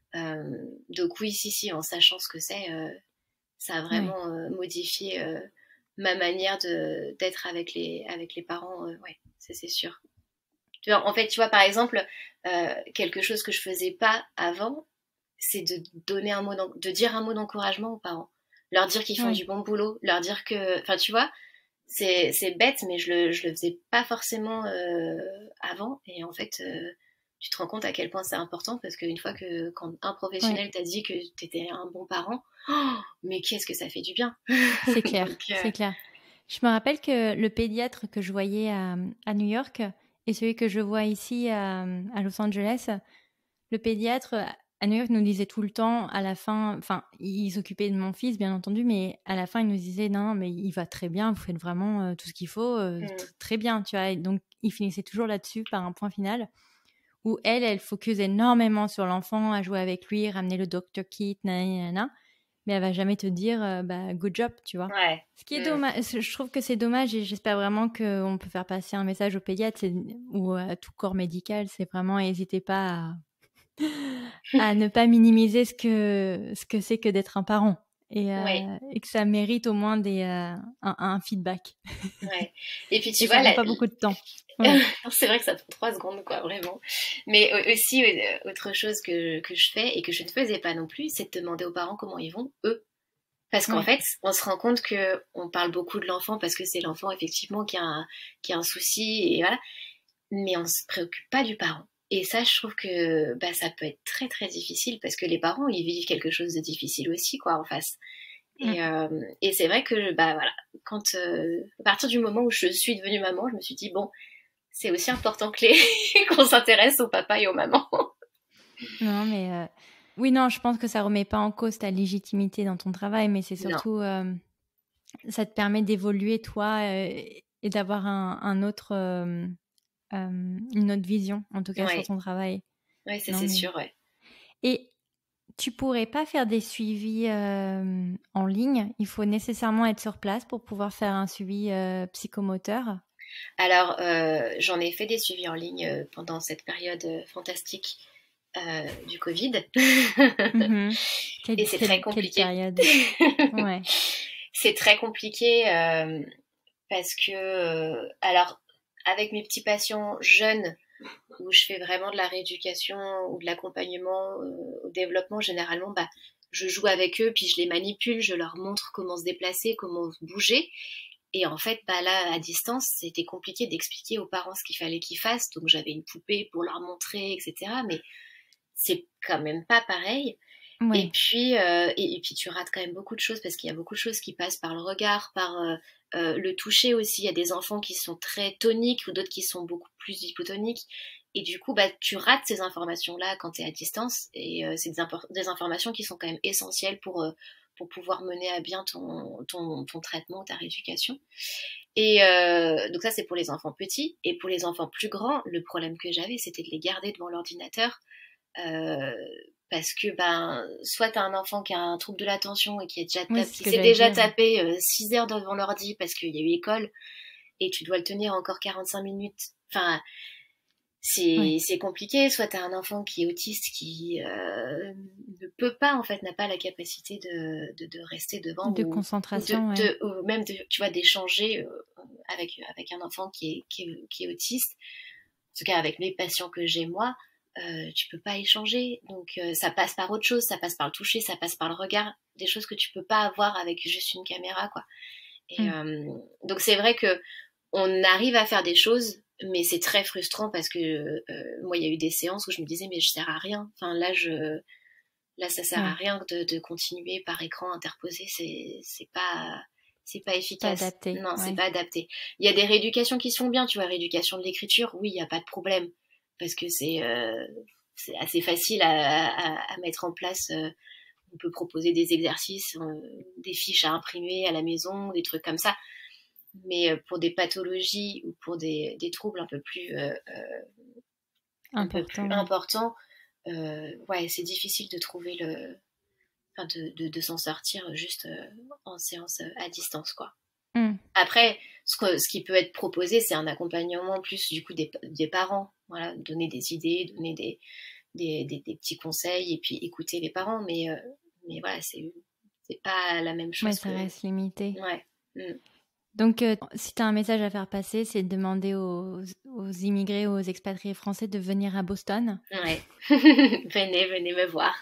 B: Donc oui, si, en sachant ce que c'est, ça a vraiment modifié ma manière d'être avec les parents. Ouais, c'est sûr. En fait, tu vois, par exemple, quelque chose que je faisais pas avant, c'est de dire un mot d'encouragement aux parents. Leur dire qu'ils font du bon boulot, leur dire que... Enfin, tu vois, c'est bête, mais je le faisais pas forcément avant. Et en fait, tu te rends compte à quel point c'est important parce qu'une fois quand un professionnel t'a dit que t'étais un bon parent, mais qu'est-ce que ça fait du bien.
A: C'est clair, c'est clair. Je me rappelle que le pédiatre que je voyais à New York et celui que je vois ici à Los Angeles, le pédiatre à New York nous disait tout le temps à la fin, enfin, il s'occupait de mon fils bien entendu, mais à la fin il nous disait non, mais il va très bien, vous faites vraiment tout ce qu'il faut, très bien, tu vois. Et donc il finissait toujours là-dessus par un point final où elle focus énormément sur l'enfant, à jouer avec lui, ramener le doctor kit, nanana, mais elle va jamais te dire good job, tu vois.
B: Ouais.
A: Ce qui est dommage, je trouve que c'est dommage et j'espère vraiment qu'on peut faire passer un message aux pédiatres ou à tout corps médical, c'est vraiment n'hésitez pas à ne pas minimiser ce que c'est que d'être un parent.
B: Ouais.
A: Et que ça mérite au moins un feedback.
B: Ouais. Et puis tu
A: Et
B: vois,
A: ça prend pas beaucoup de temps. Ouais.
B: c'est vrai que ça prend 3 secondes, quoi, vraiment. Mais aussi, autre chose que je fais et que je ne faisais pas non plus, c'est de demander aux parents comment ils vont, eux. Parce qu'en
A: Ouais.
B: fait, on se rend compte que on parle beaucoup de l'enfant parce que c'est l'enfant, effectivement, qui a un souci, et voilà. Mais on se préoccupe pas du parent. Et ça, je trouve que bah, ça peut être très très difficile parce que les parents, ils vivent quelque chose de difficile aussi, quoi, en face.
A: Mm.
B: Et c'est vrai que, bah voilà, à partir du moment où je suis devenue maman, je me suis dit, bon, c'est aussi important qu'on s'intéresse au papa et aux mamans.
A: Non, mais oui, non, je pense que ça remet pas en cause ta légitimité dans ton travail, mais c'est
B: Non,
A: surtout ça te permet d'évoluer toi et d'avoir un autre une autre vision, en tout cas sur
B: ouais,
A: ton travail.
B: ouais, ça
A: Non,
B: c'est
A: mais
B: sûr, ouais.
A: et tu pourrais pas faire des suivis en ligne. Il faut nécessairement être sur place pour pouvoir faire un suivi psychomoteur.
B: Alors, j'en ai fait des suivis en ligne pendant cette période fantastique du Covid.
A: Mhm.
B: Et c'est très
A: Quelle
B: compliqué.
A: période. Ouais.
B: C'est très compliqué parce que, alors, avec mes petits patients jeunes, où je fais vraiment de la rééducation ou de l'accompagnement au développement, généralement, bah, je joue avec eux, puis je les manipule, je leur montre comment se déplacer, comment se bouger. Et en fait, bah là, à distance, c'était compliqué d'expliquer aux parents ce qu'il fallait qu'ils fassent. Donc j'avais une poupée pour leur montrer, etc. Mais c'est quand même pas pareil. Et
A: Ouais.
B: puis, et puis tu rates quand même beaucoup de choses parce qu'il y a beaucoup de choses qui passent par le regard, par le toucher aussi. Il y a des enfants qui sont très toniques ou d'autres qui sont beaucoup plus hypotoniques. Et du coup, bah, tu rates ces informations-là quand tu es à distance. Et c'est des informations qui sont quand même essentielles pour pouvoir mener à bien ton traitement, ta rééducation. Et donc ça, c'est pour les enfants petits. Et pour les enfants plus grands, le problème que j'avais, c'était de les garder devant l'ordinateur. Euh, Parce que ben soit t'as un enfant qui a un trouble de l'attention et
A: Ouais, c'est ce
B: qui
A: que
B: s'est
A: j'allais
B: déjà
A: dire.
B: tapé 6 heures devant l'ordi parce qu'il y a eu école et tu dois le tenir encore 45 minutes. Enfin,
A: Ouais.
B: c'est compliqué. Soit t'as un enfant qui est autiste qui ne peut pas, en fait, n'a pas la capacité de rester devant
A: De concentration, ouais.
B: ou même tu vois, d'échanger avec un enfant qui est autiste. En tout cas, avec mes patients que j'ai moi, tu peux pas échanger. Donc, ça passe par autre chose, ça passe par le toucher, ça passe par le regard, des choses que tu peux pas avoir avec juste une caméra, quoi. Et
A: Mm.
B: donc, c'est vrai que on arrive à faire des choses, mais c'est très frustrant parce que moi, il y a eu des séances où je me disais, mais je sers à rien. Enfin, là, ça sert à
A: Ouais.
B: rien de continuer par écran interposé. C'est pas
A: Pas
B: efficace.
A: adapté.
B: Non, c'est
A: Ouais.
B: pas adapté. Il y a des rééducations qui sont bien, tu vois, rééducation de l'écriture, oui, il n'y a pas de problème. Parce que c'est assez facile à mettre en place. On peut proposer des exercices, des fiches à imprimer à la maison, des trucs comme ça. Mais pour des pathologies ou pour des troubles un peu plus
A: Important, ouais.
B: importants, ouais, c'est difficile de trouver enfin de s'en sortir juste en séance à distance, quoi.
A: Mm.
B: Après, ce qui peut être proposé, c'est un accompagnement plus du coup des parents, voilà, donner des idées, donner des petits conseils et puis écouter les parents, mais voilà, c'est pas la même
A: Ouais,
B: chose
A: ça
B: que,
A: reste limité.
B: ouais. Mm.
A: Donc, si tu as un message à faire passer, c'est de demander aux immigrés, aux expatriés français de venir à Boston.
B: Ouais. Venez me voir.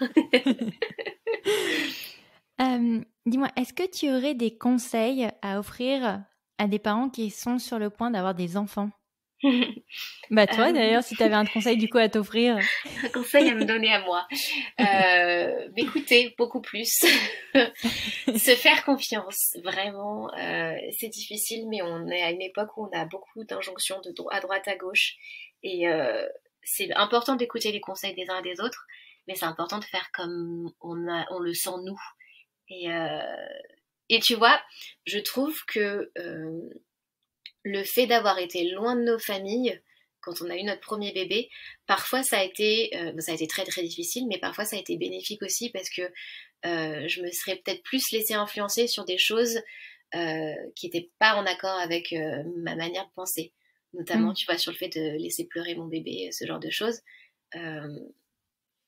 A: Dis-moi, est-ce que tu aurais des conseils à offrir à des parents qui sont sur le point d'avoir des enfants? Bah toi
B: Euh,
A: d'ailleurs, si tu avais un conseil du coup à t'offrir.
B: un conseil à me donner à moi. M'écouter beaucoup plus. Se faire confiance, vraiment. C'est difficile, mais on est à une époque où on a beaucoup d'injonctions à droite, à gauche. Et c'est important d'écouter les conseils des uns et des autres, mais c'est important de faire comme on le sent nous. Et, euh, et tu vois, je trouve que le fait d'avoir été loin de nos familles, quand on a eu notre premier bébé, parfois ça a été très très difficile, mais parfois ça a été bénéfique aussi parce que je me serais peut-être plus laissée influencer sur des choses qui n'étaient pas en accord avec ma manière de penser. Notamment,
A: Mm.
B: tu vois, sur le fait de laisser pleurer mon bébé, ce genre de choses. Euh,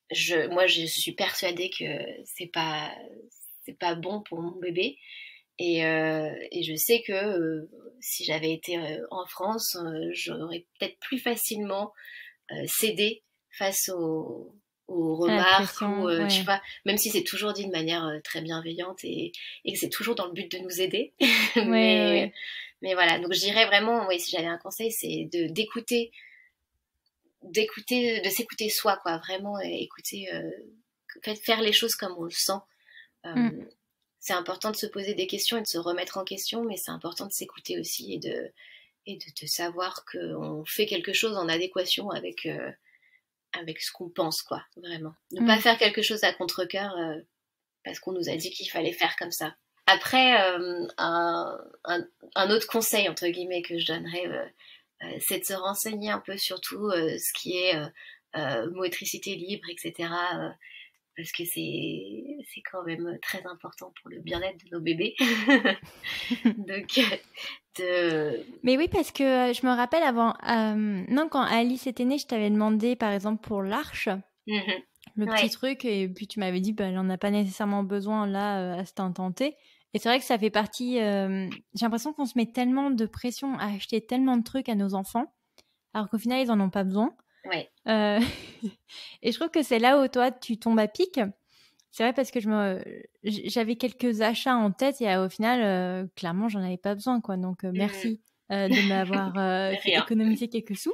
B: moi, je suis persuadée que c'est pas bon pour mon bébé. Et je sais que si j'avais été en France, j'aurais peut-être plus facilement cédé face aux
A: À la
B: remarques ou
A: pression,
B: tu
A: ouais.
B: vois, même si c'est toujours dit de manière très bienveillante et que c'est toujours dans le but de nous aider.
A: Ouais, ouais,
B: mais
A: ouais.
B: mais voilà, donc je dirais vraiment, oui, si j'avais un conseil, c'est d'écouter, de s'écouter soi, quoi, vraiment écouter, faire les choses comme on le sent.
A: Mm.
B: Euh, c'est important de se poser des questions et de se remettre en question, mais c'est important de s'écouter aussi et de savoir qu'on fait quelque chose en adéquation avec ce qu'on pense, quoi, vraiment. Ne pas
A: Mm.
B: faire quelque chose à contre-cœur parce qu'on nous a dit qu'il fallait faire comme ça. Après, un autre conseil, entre guillemets, que je donnerais, c'est de se renseigner un peu sur tout ce qui est motricité libre, etc. Parce que c'est quand même très important pour le bien-être de nos bébés. Donc,
A: Mais oui, parce que je me rappelle avant, non, quand Alice était née, je t'avais demandé, par exemple, pour l'arche,
B: Mhm.
A: le petit
B: Ouais.
A: truc, et puis tu m'avais dit, bah, elle en a pas nécessairement besoin là, à cet instant T. Et c'est vrai que ça fait partie. J'ai l'impression qu'on se met tellement de pression à acheter tellement de trucs à nos enfants, alors qu'au final, ils en ont pas besoin.
B: Ouais.
A: Euh, Et je trouve que c'est là où toi, tu tombes à pic. C'est vrai parce que j'avais quelques achats en tête et au final, clairement, j'en avais pas besoin, quoi. Donc,
B: Mhm.
A: merci de m'avoir fait
B: Rien.
A: économiser quelques sous.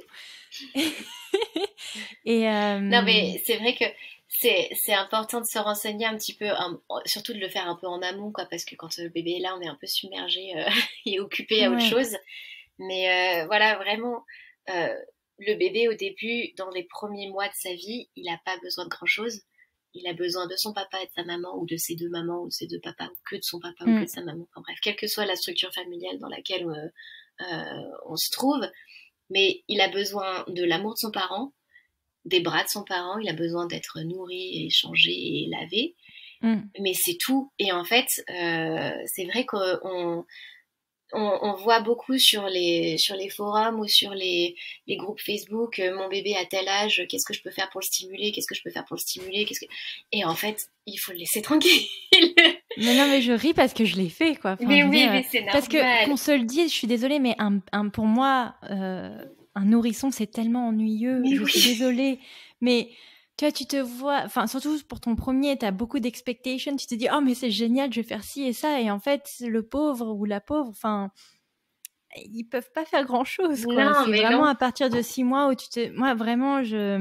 A: Et
B: Non, mais c'est vrai que c'est important de se renseigner un petit peu, surtout de le faire un peu en amont, quoi, parce que quand le bébé est là, on est un peu submergé et occupé à autre
A: ouais.
B: chose. Mais voilà, vraiment, euh, le bébé au début, dans les premiers mois de sa vie, il n'a pas besoin de grand-chose. Il a besoin de son papa et de sa maman, ou de ses deux mamans, ou de ses deux papas, ou que de son papa, ou que de
A: Mm.
B: sa maman. Enfin bref, quelle que soit la structure familiale dans laquelle on se trouve. Mais il a besoin de l'amour de son parent, des bras de son parent, il a besoin d'être nourri, échangé et lavé.
A: Mm.
B: Mais c'est tout. Et en fait, c'est vrai qu'on on voit beaucoup sur les forums ou sur les groupes Facebook, mon bébé à tel âge, qu'est-ce que je peux faire pour le stimuler, qu'est-ce que je peux faire pour le stimuler, et en fait, il faut le laisser tranquille.
A: Mais non, mais je ris parce que je l'ai fait, quoi. Enfin,
B: Mais
A: je veux
B: oui,
A: dire,
B: mais c'est
A: parce que
B: normal.
A: qu'on se le dise, je suis désolée, mais pour moi, un nourrisson, c'est tellement ennuyeux.
B: Mais
A: Je suis
B: oui.
A: désolée, mais tu vois, tu te vois, enfin, surtout pour ton premier, t'as beaucoup d'expectations. Tu te dis, oh, mais c'est génial, je vais faire ci et ça, et en fait, le pauvre ou la pauvre, enfin, ils peuvent pas faire grand-chose, quoi.
B: Non,
A: C'est
B: mais
A: vraiment
B: non.
A: à partir de 6 mois où moi, vraiment,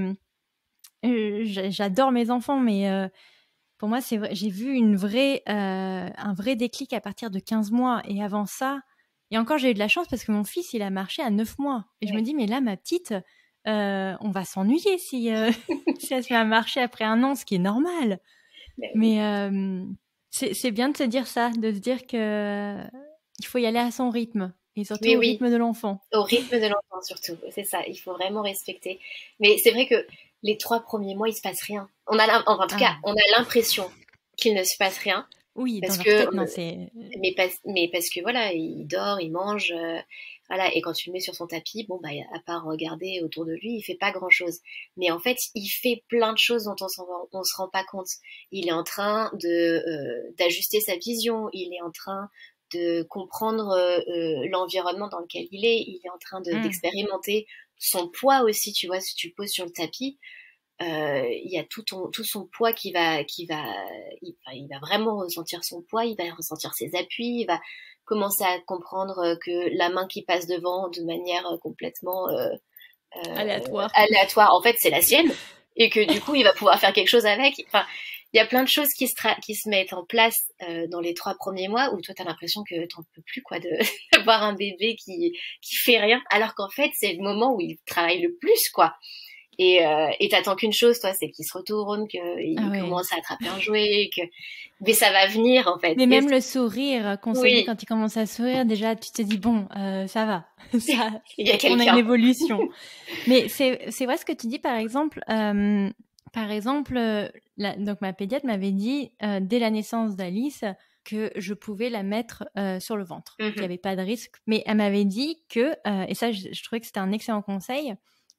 A: j'adore mes enfants, mais pour moi, c'est vrai, j'ai vu un vrai déclic à partir de 15 mois. Et avant ça, et encore, j'ai eu de la chance parce que mon fils, il a marché à 9 mois. Et je me
B: Ouais.
A: dis, mais là, ma petite, on va s'ennuyer si, si elle se met à marcher après 1 an, ce qui est normal.
B: Mais oui.
A: Mais c'est bien de se dire ça, de se dire que il faut y aller à son rythme. Et surtout
B: Mais
A: au
B: oui.
A: rythme de l'enfant.
B: Au rythme de l'enfant surtout, c'est ça, il faut vraiment respecter. Mais c'est vrai que les 3 premiers mois, il se passe rien. En tout cas,
A: Ah,
B: on a l'impression qu'il ne se passe rien,
A: oui, dans
B: parce
A: leur
B: que,
A: tête, non, c'est...
B: mais parce que voilà, il dort, il mange, voilà, et quand tu le mets sur son tapis, bon bah à part regarder autour de lui, il fait pas grand-chose. Mais en fait, il fait plein de choses dont on se rend pas compte. Il est en train d'ajuster sa vision, il est en train de comprendre l'environnement dans lequel il est en train
A: Hmm.
B: d'expérimenter son poids aussi, tu vois, si tu le poses sur le tapis, il y a tout son poids enfin, il va vraiment ressentir son poids, il va ressentir ses appuis, il va commencer à comprendre que la main qui passe devant de manière complètement
A: Aléatoire.
B: aléatoire, en fait, c'est la sienne, et que du coup, il va pouvoir faire quelque chose avec. Enfin, il y a plein de choses qui se mettent en place dans les 3 premiers mois où toi, t'as l'impression que t'en peux plus, quoi, d'avoir un bébé qui fait rien, alors qu'en fait, c'est le moment où il travaille le plus, quoi. Et t'attends qu'une chose, toi, c'est qu'il se retourne,
A: Ah
B: qu'il
A: ouais.
B: commence à attraper un jouet, mais ça va venir, en fait.
A: Mais même le sourire qu'on se dit
B: Oui,
A: quand il commence à sourire, déjà, tu te dis, bon, ça va, ça,
B: il y a
A: on a une
B: quelqu'un.
A: évolution. Mais c'est vrai ce que tu dis, par exemple, donc ma pédiatre m'avait dit, dès la naissance d'Alice, que je pouvais la mettre sur le ventre, qu'il n'y
B: Mhm.
A: avait pas de risque. Mais elle m'avait dit que, et ça, je trouvais que c'était un excellent conseil,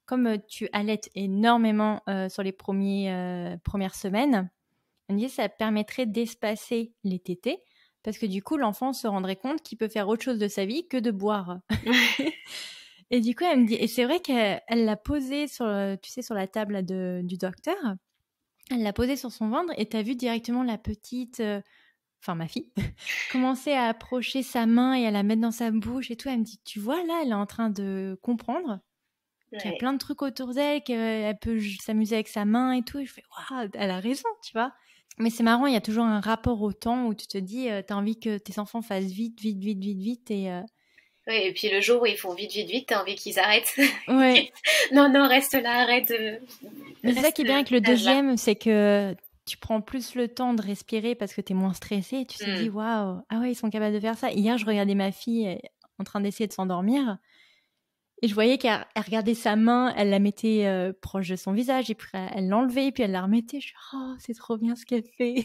A: comme tu allaites énormément sur les premières semaines, elle me disait ça permettrait d'espacer les tétés parce que du coup, l'enfant se rendrait compte qu'il peut faire autre chose de sa vie que de boire. Et du coup, elle me dit, et c'est vrai qu'elle l'a posé sur, tu sais, sur la table là, du docteur. Elle l'a posé sur son ventre et t'as vu directement la petite, enfin ma fille, commencer à approcher sa main et à la mettre dans sa bouche et tout. Elle me dit, tu vois là, elle est en train de comprendre qu'il y a plein de trucs autour d'elle, qu'elle peut s'amuser avec sa main et tout. Et je fais, waouh, elle a raison, tu vois. Mais c'est marrant, il y a toujours un rapport au temps où tu te dis, t'as envie que tes enfants fassent vite, vite, vite, vite, vite et
B: Oui, et puis le jour où ils font vite, vite, vite, t'as envie qu'ils arrêtent.
A: ouais.
B: Non, non, reste là, arrête.
A: Mais c'est ça qui est bien avec le
B: Reste là.
A: deuxième, c'est que tu prends plus le temps de respirer parce que t'es moins stressé. Et tu te dis, waouh, ah ouais, ils sont capables de faire ça. Hier, je regardais ma fille en train d'essayer de s'endormir. Et je voyais qu'elle regardait sa main, elle la mettait proche de son visage, et puis elle l'enlevait, puis elle la remettait. Je suis, oh, c'est trop bien ce qu'elle fait.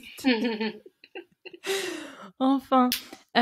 A: Enfin.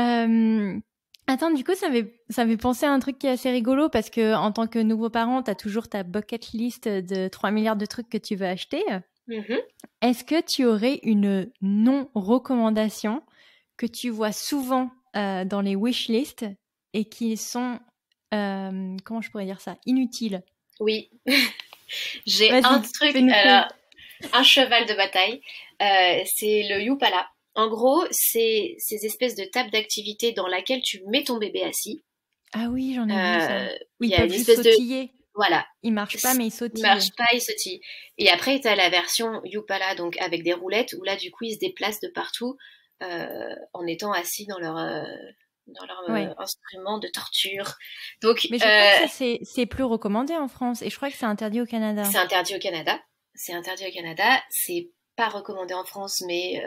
A: Attends, du coup, ça me fait penser à un truc qui est assez rigolo parce que en tant que nouveau parent, t'as toujours ta bucket list de 3 milliards de trucs que tu veux acheter. Est-ce que tu aurais une non-recommandation que tu vois souvent dans les wish lists et qui sont, comment je pourrais dire ça, inutiles?
B: Oui. J'ai
A: Vas-y,
B: un truc, alors, un cheval de bataille, c'est le Yupala. En gros, c'est ces espèces de tables d'activité dans laquelle tu mets ton bébé assis.
A: Ah oui, j'en ai vu ça. Où
B: Il
A: ils
B: y a
A: peuvent
B: une
A: juste
B: espèce
A: sautiller.
B: Voilà.
A: Ils marchent pas, mais ils
B: Il
A: sautillent.
B: marche pas, il sautille. Et après, tu as la version Yupala, donc avec des roulettes, où là, du coup, ils se déplacent de partout en étant assis dans leur instrument de torture. Donc,
A: mais je crois que ça, c'est plus recommandé en France. Et je crois que c'est interdit au Canada.
B: C'est interdit au Canada. C'est interdit au Canada. C'est pas recommandé en France, mais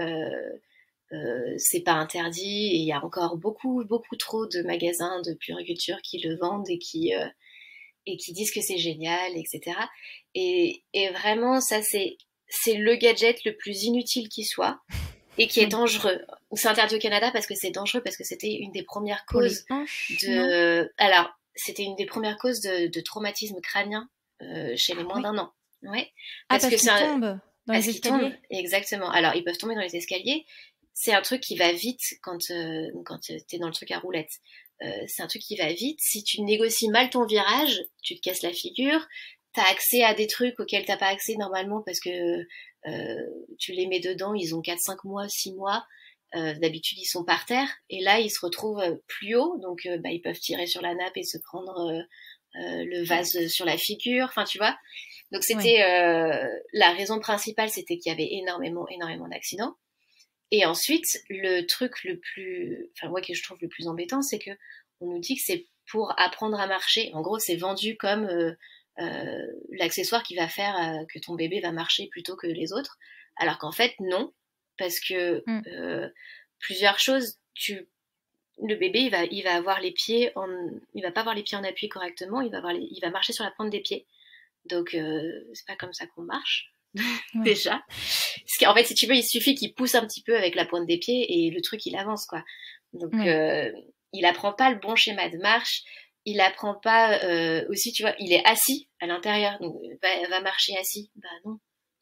B: c'est pas interdit. Et il y a encore beaucoup, beaucoup trop de magasins de puériculture qui le vendent et qui disent que c'est génial, etc. Et vraiment, ça, c'est le gadget le plus inutile qui soit et qui est dangereux. C'est interdit au Canada parce que c'est dangereux, parce que c'était une des premières causes Alors, c'était une des premières causes de traumatisme crânien chez les moins d'un an. Ouais.
A: Parce qu'ils tombent dans les escaliers.
B: Exactement. Alors, ils peuvent tomber dans les escaliers. C'est un truc qui va vite quand t'es dans le truc à roulettes. C'est un truc qui va vite. Si tu négocies mal ton virage, tu te casses la figure. T'as accès à des trucs auxquels t'as pas accès normalement parce que tu les mets dedans, ils ont 4-5 mois, 6 mois. D'habitude, ils sont par terre. Et là, ils se retrouvent plus haut. Donc, ils peuvent tirer sur la nappe et se prendre le vase sur la figure. Enfin, tu vois. Donc, c'était la raison principale, c'était qu'il y avait énormément, énormément d'accidents. Et ensuite, le truc le plus, enfin moi que je trouve le plus embêtant, c'est que on nous dit que c'est pour apprendre à marcher. En gros, c'est vendu comme l'accessoire qui va faire que ton bébé va marcher plutôt que les autres, alors qu'en fait non, parce que plusieurs choses. Le bébé, il va avoir les pieds il va pas avoir les pieds en appui correctement. Il va marcher sur la pointe des pieds. Donc c'est pas comme ça qu'on marche. Déjà. Parce qu'en fait, si tu veux, il suffit qu'il pousse un petit peu avec la pointe des pieds et le truc, il avance, quoi. Donc, il apprend pas le bon schéma de marche. Il apprend pas aussi, tu vois, il est assis à l'intérieur. Donc, va marcher assis. Bah non.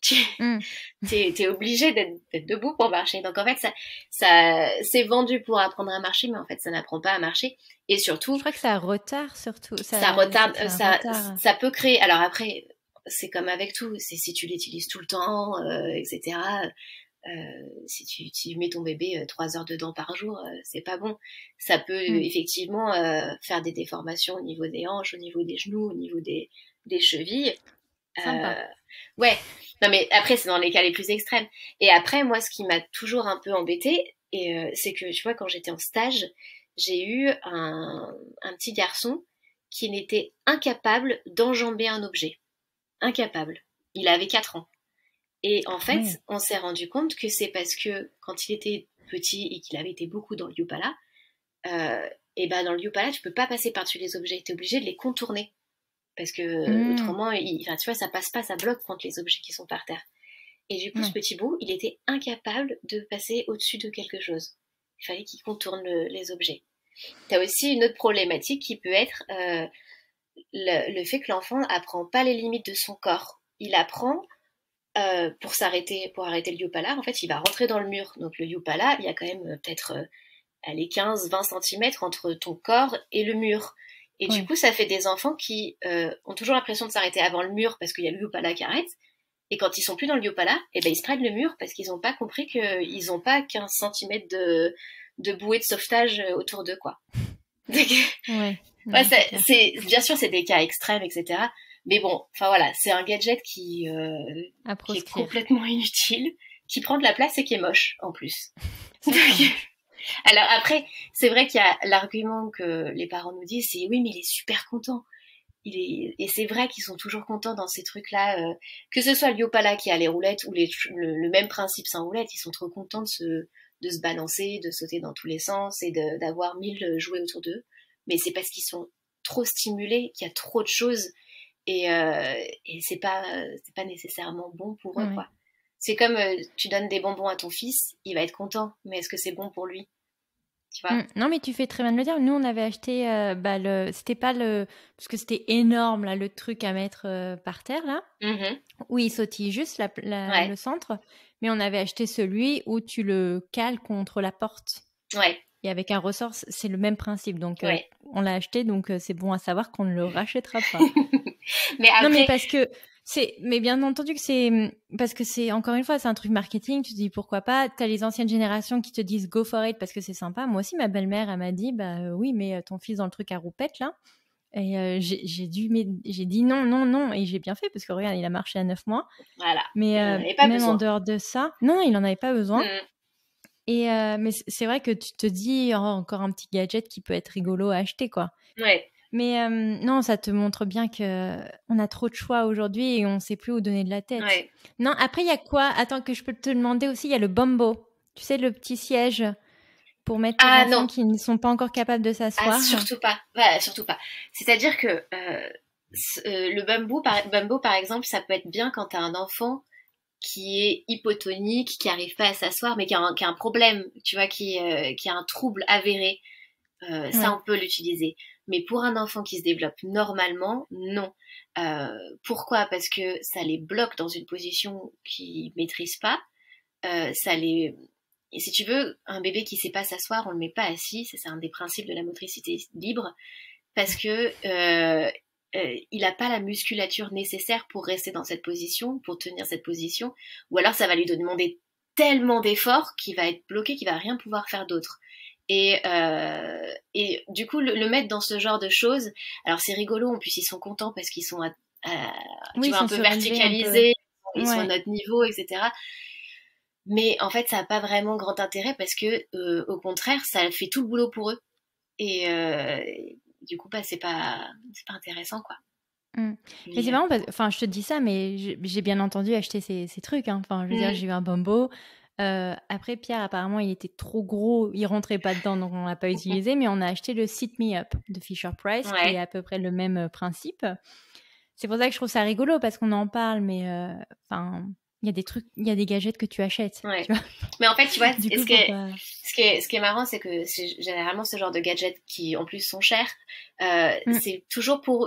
B: T'es obligé d'être debout pour marcher. Donc, en fait, ça c'est vendu pour apprendre à marcher, mais en fait, ça n'apprend pas à marcher. Et surtout...
A: Je crois que ça retarde, surtout.
B: Ça retarde, ça peut créer... Alors après... C'est comme avec tout, c'est si tu l'utilises tout le temps, etc. Si tu mets ton bébé 3 heures dedans par jour, c'est pas bon. Ça peut effectivement faire des déformations au niveau des hanches, au niveau des genoux, au niveau des chevilles. Ouais, non mais après c'est dans les cas les plus extrêmes. Et après moi ce qui m'a toujours un peu embêtée, c'est que tu vois quand j'étais en stage, j'ai eu un petit garçon qui n'était incapable d'enjamber un objet. Incapable. Il avait 4 ans. Et en fait, on s'est rendu compte que c'est parce que quand il était petit et qu'il avait été beaucoup dans le Yupala, et ben dans le Yupala, tu peux pas passer par-dessus les objets, tu es obligé de les contourner. Parce que autrement, tu vois, ça passe pas, ça bloque contre les objets qui sont par terre. Et du coup, ce petit bout, il était incapable de passer au-dessus de quelque chose. Il fallait qu'il contourne les objets. T'as aussi une autre problématique qui peut être le fait que l'enfant apprend pas les limites de son corps. Il apprend pour arrêter le Yopala, en fait, il va rentrer dans le mur. Donc le Yopala, il y a quand même peut-être allez, 15-20 centimètres entre ton corps et le mur. Et du coup, ça fait des enfants qui ont toujours l'impression de s'arrêter avant le mur parce qu'il y a le Yopala qui arrête. Et quand ils sont plus dans le Yopala, ils se prennent le mur parce qu'ils n'ont pas compris qu'ils n'ont pas 15 centimètres de bouée de sauvetage autour d'eux, quoi. Bien sûr, c'est des cas extrêmes, etc. Mais bon, enfin voilà, c'est un gadget qui est complètement inutile, qui prend de la place et qui est moche, en plus. Alors après, c'est vrai qu'il y a l'argument que les parents nous disent, c'est oui, mais il est super content. Et c'est vrai qu'ils sont toujours contents dans ces trucs-là, que ce soit le Yopala qui a les roulettes ou le même principe sans roulettes, ils sont trop contents de se balancer, de sauter dans tous les sens et d'avoir 1000 jouets autour d'eux. Mais c'est parce qu'ils sont trop stimulés, qu'il y a trop de choses et c'est pas nécessairement bon pour eux, quoi. C'est comme tu donnes des bonbons à ton fils, il va être content, mais est-ce que c'est bon pour lui? Tu vois?
A: Non, mais tu fais très bien de le dire. Nous, on avait acheté, c'était pas parce que c'était énorme, là, le truc à mettre par terre, là, où il sautille juste le centre. Mais on avait acheté celui où tu le cales contre la porte.
B: Ouais.
A: Et avec un ressort, c'est le même principe. Donc, on l'a acheté, donc c'est bon à savoir qu'on ne le rachètera pas.
B: Mais après...
A: Non, mais parce que mais bien entendu que c'est parce que c'est encore une fois c'est un truc marketing. Tu te dis pourquoi pas. T'as les anciennes générations qui te disent go for it parce que c'est sympa. Moi aussi, ma belle-mère elle m'a dit oui, mais ton fils dans le truc à roupette là. Et j'ai dit non et j'ai bien fait parce que regarde, il a marché à 9 mois.
B: Voilà.
A: Mais même besoin. En dehors de ça, non, il en avait pas besoin. Et mais c'est vrai que tu te dis encore un petit gadget qui peut être rigolo à acheter, quoi.
B: Ouais.
A: Mais non, ça te montre bien qu'on a trop de choix aujourd'hui et on ne sait plus où donner de la tête.
B: Ouais.
A: Non, après, il y a quoi? Attends, que je peux te demander aussi, il y a le Bumbo. Tu sais, le petit siège pour mettre tes enfants qui ne sont pas encore capables de s'asseoir.
B: Ah, surtout pas. Surtout pas. C'est-à-dire que le Bumbo, par exemple, ça peut être bien quand tu as un enfant qui est hypotonique, qui n'arrive pas à s'asseoir, mais qui a un problème, tu vois, qui a un trouble avéré. Ça, on peut l'utiliser. Mais pour un enfant qui se développe normalement, non. Pourquoi? Parce que ça les bloque dans une position qu'ils maîtrisent pas. Et si tu veux, un bébé qui sait pas s'asseoir, on le met pas assis. C'est un des principes de la motricité libre. Parce que il a pas la musculature nécessaire pour rester dans cette position, pour tenir cette position. Ou alors ça va lui demander tellement d'efforts qu'il va être bloqué, qu'il va rien pouvoir faire d'autre. Et du coup, le mettre dans ce genre de choses, alors c'est rigolo, en plus ils sont contents parce qu'ils sont tu vois, un peu verticalisés, ils sont à notre niveau, etc. Mais en fait, ça n'a pas vraiment grand intérêt parce que, au contraire, ça fait tout le boulot pour eux. Et du coup, c'est pas intéressant, quoi.
A: Mais c'est marrant, enfin, je te dis ça, mais j'ai bien entendu acheter ces trucs. Hein. Enfin, je veux dire, j'ai eu un Bumbo. Après, Pierre, apparemment, il était trop gros, il rentrait pas dedans, donc on l'a pas utilisé, mais on a acheté le Sit Me Up de Fisher-Price, qui est à peu près le même principe. C'est pour ça que je trouve ça rigolo, parce qu'on en parle, mais enfin, il y a des trucs, il y a des gadgets que tu achètes. Tu vois.
B: Mais en fait, tu vois, ce qui est marrant, c'est que c'est généralement ce genre de gadgets qui, en plus, sont chers. C'est toujours pour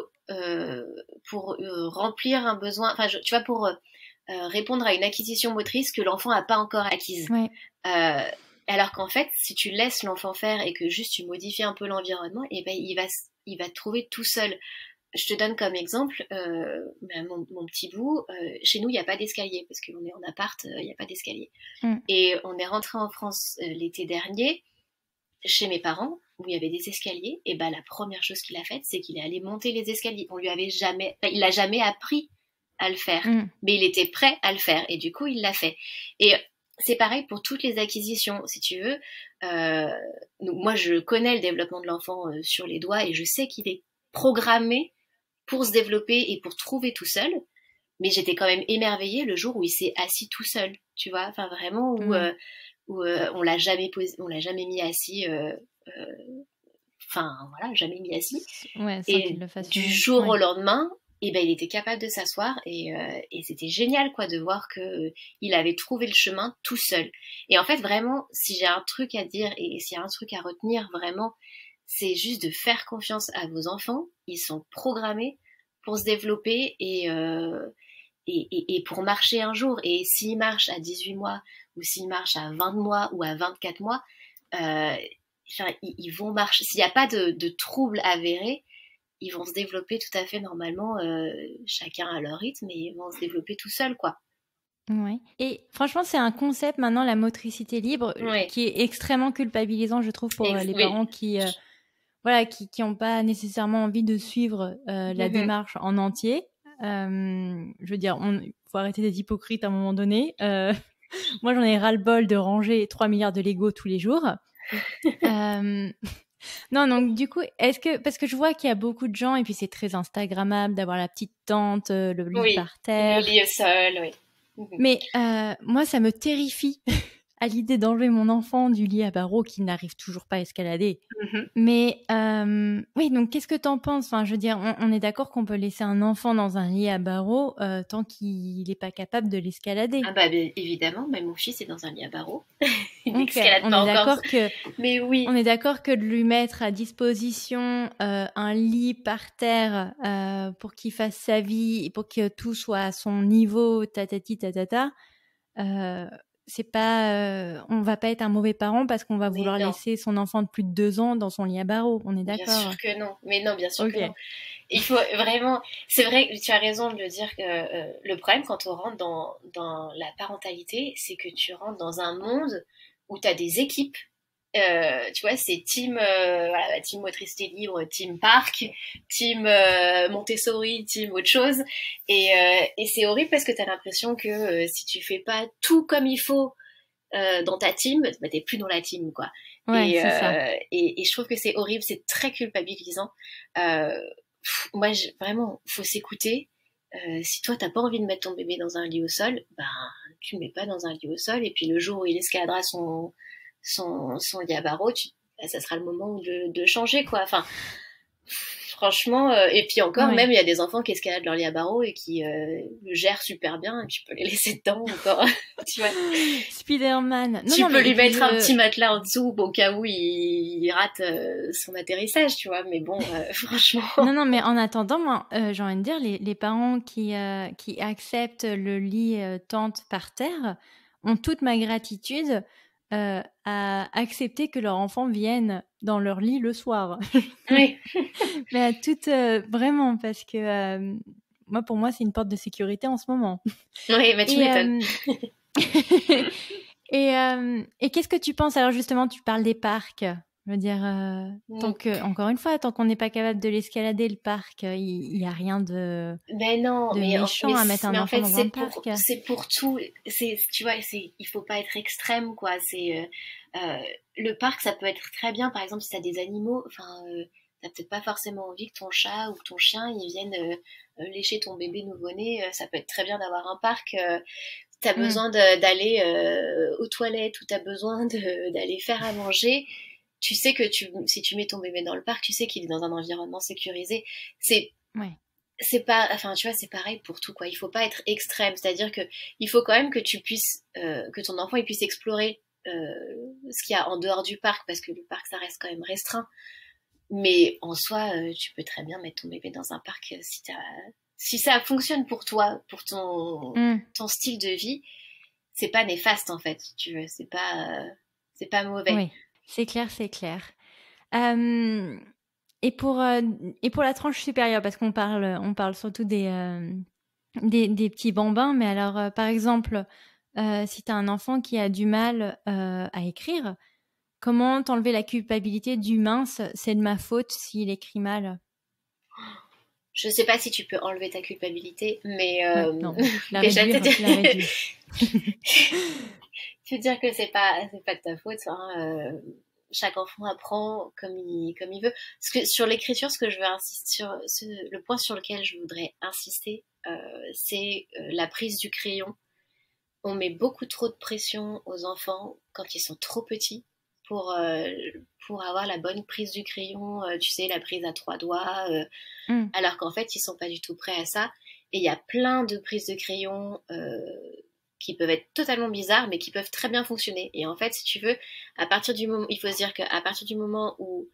B: remplir un besoin, enfin, tu vois, pour répondre à une acquisition motrice que l'enfant n'a pas encore acquise. Alors qu'en fait, si tu laisses l'enfant faire et que juste tu modifies un peu l'environnement, et il va te trouver tout seul. Je te donne comme exemple mon petit bout. Chez nous, il n'y a pas d'escalier parce qu'on est en appart, il n'y a pas d'escalier. Et on est rentré en France l'été dernier chez mes parents où il y avait des escaliers. Et la première chose qu'il a faite, c'est qu'il est allé monter les escaliers. Il l'a jamais appris à le faire, mais il était prêt à le faire et du coup il l'a fait. Et c'est pareil pour toutes les acquisitions, si tu veux. Donc moi je connais le développement de l'enfant sur les doigts et je sais qu'il est programmé pour se développer et pour trouver tout seul, mais j'étais quand même émerveillée le jour où il s'est assis tout seul, tu vois, enfin vraiment où on l'a jamais mis assis, enfin voilà, jamais mis assis. Et du jour au lendemain, il était capable de s'asseoir et c'était génial quoi de voir que il avait trouvé le chemin tout seul. Et en fait vraiment, si j'ai un truc à dire et s'il y a un truc à retenir vraiment, c'est juste de faire confiance à vos enfants. Ils sont programmés pour se développer et pour marcher un jour. Et s'ils marchent à 18 mois, ou s'ils marchent à 20 mois, ou à 24 mois, ils vont marcher. S'il n'y a pas de troubles avérés, ils vont se développer tout à fait normalement, chacun à leur rythme, et ils vont se développer tout seuls, quoi.
A: Ouais. Et franchement, c'est un concept maintenant, la motricité libre,
B: Ouais.
A: qui est extrêmement culpabilisant, je trouve, pour les parents qui ont pas nécessairement envie de suivre la démarche en entier. Je veux dire, faut arrêter d'être hypocrite à un moment donné. Moi, j'en ai ras-le-bol de ranger 3 milliards de Lego tous les jours. Non, donc du coup, parce que je vois qu'il y a beaucoup de gens, et puis c'est très instagrammable d'avoir la petite tente, le lit par terre.
B: Le lit au sol, oui.
A: Mais moi, ça me terrifie à l'idée d'enlever mon enfant du lit à barreaux qui n'arrive toujours pas à escalader. Mais oui, donc qu'est-ce que t'en penses? Enfin, je veux dire, on est d'accord qu'on peut laisser un enfant dans un lit à barreaux tant qu'il n'est pas capable de l'escalader.
B: Ah bah évidemment, mais mon fils est dans un lit à barreaux. Il
A: Okay.
B: n'escalade pas encore.
A: Mais oui. On est d'accord que de lui mettre à disposition un lit par terre pour qu'il fasse sa vie, pour que tout soit à son niveau, tatati tatata. C'est pas, on va pas être un mauvais parent parce qu'on va vouloir laisser son enfant de plus de 2 ans dans son lit à barreaux. On est d'accord?
B: Bien sûr que non. Mais non, bien sûr que non. Il faut vraiment. C'est vrai que tu as raison de le dire, que le problème quand on rentre dans la parentalité, c'est que tu rentres dans un monde où tu as des équipes. Tu vois, c'est team motricité libre, team parc, team Montessori, team autre chose, et c'est horrible parce que t'as l'impression que si tu fais pas tout comme il faut dans ta team, bah t'es plus dans la team, quoi.
A: Ouais, c'est ça.
B: Et je trouve que c'est horrible, c'est très culpabilisant. Moi, vraiment, faut s'écouter. Si toi t'as pas envie de mettre ton bébé dans un lit au sol, ben tu le mets pas dans un lit au sol, et puis le jour où il escaladera son lit à barreaux, ça sera le moment de changer, quoi. Enfin, franchement, et puis encore, même il y a des enfants qui escaladent leur lit à barreaux et qui le gèrent super bien, et tu peux les laisser dedans encore. Tu vois.
A: Spider-Man.
B: Tu peux lui mettre un petit matelas en dessous au cas où il rate son atterrissage, tu vois. Mais bon, franchement.
A: Non, mais en attendant, moi, j'ai envie de dire, les parents qui acceptent le lit tente par terre ont toute ma gratitude à accepter que leur enfant vienne dans leur lit le soir.
B: Oui.
A: Mais à toute, vraiment, parce que pour moi, c'est une porte de sécurité en ce moment.
B: Oui, mais tu m'étonnes.
A: Et qu'est-ce que tu penses? Alors justement, tu parles des parcs. Je veux dire, encore une fois, tant qu'on n'est pas capable de l'escalader, le parc, il n'y a rien de méchant à mettre un enfant dans un parc.
B: C'est pour tout. Tu vois, il faut pas être extrême, quoi. Le parc, ça peut être très bien. Par exemple, si tu as des animaux, t'as peut-être pas forcément envie que ton chat ou ton chien ils viennent lécher ton bébé nouveau-né. Ça peut être très bien d'avoir un parc. T'as besoin d'aller aux toilettes, ou t'as besoin d'aller faire à manger. Tu sais que si tu mets ton bébé dans le parc, tu sais qu'il est dans un environnement sécurisé. C'est pas, tu vois, c'est pareil pour tout, quoi. Il faut pas être extrême, c'est-à-dire que il faut quand même que tu puisses, que ton enfant il puisse explorer ce qu'il y a en dehors du parc, parce que le parc ça reste quand même restreint. Mais en soi, tu peux très bien mettre ton bébé dans un parc si ça fonctionne pour toi, pour ton style de vie. C'est pas néfaste en fait, tu veux. C'est pas mauvais.
A: Oui. C'est clair. Et pour la tranche supérieure, parce qu'on parle surtout des petits bambins, mais alors, par exemple, si tu as un enfant qui a du mal à écrire, comment t'enlever la culpabilité du mince, c'est de ma faute s'il écrit mal?
B: Je sais pas si tu peux enlever ta culpabilité, mais
A: non, la réduire.
B: Tu veux dire que c'est pas de ta faute, hein. Chaque enfant apprend comme il veut. Parce que sur l'écriture, ce que je veux insister le point sur lequel je voudrais insister, c'est la prise du crayon. On met beaucoup trop de pression aux enfants quand ils sont trop petits pour avoir la bonne prise du crayon, tu sais, la prise à 3 doigts, alors qu'en fait, ils sont pas du tout prêts à ça. Et il y a plein de prises de crayon qui peuvent être totalement bizarres, mais qui peuvent très bien fonctionner. Et en fait, si tu veux, il faut se dire qu'à partir du moment où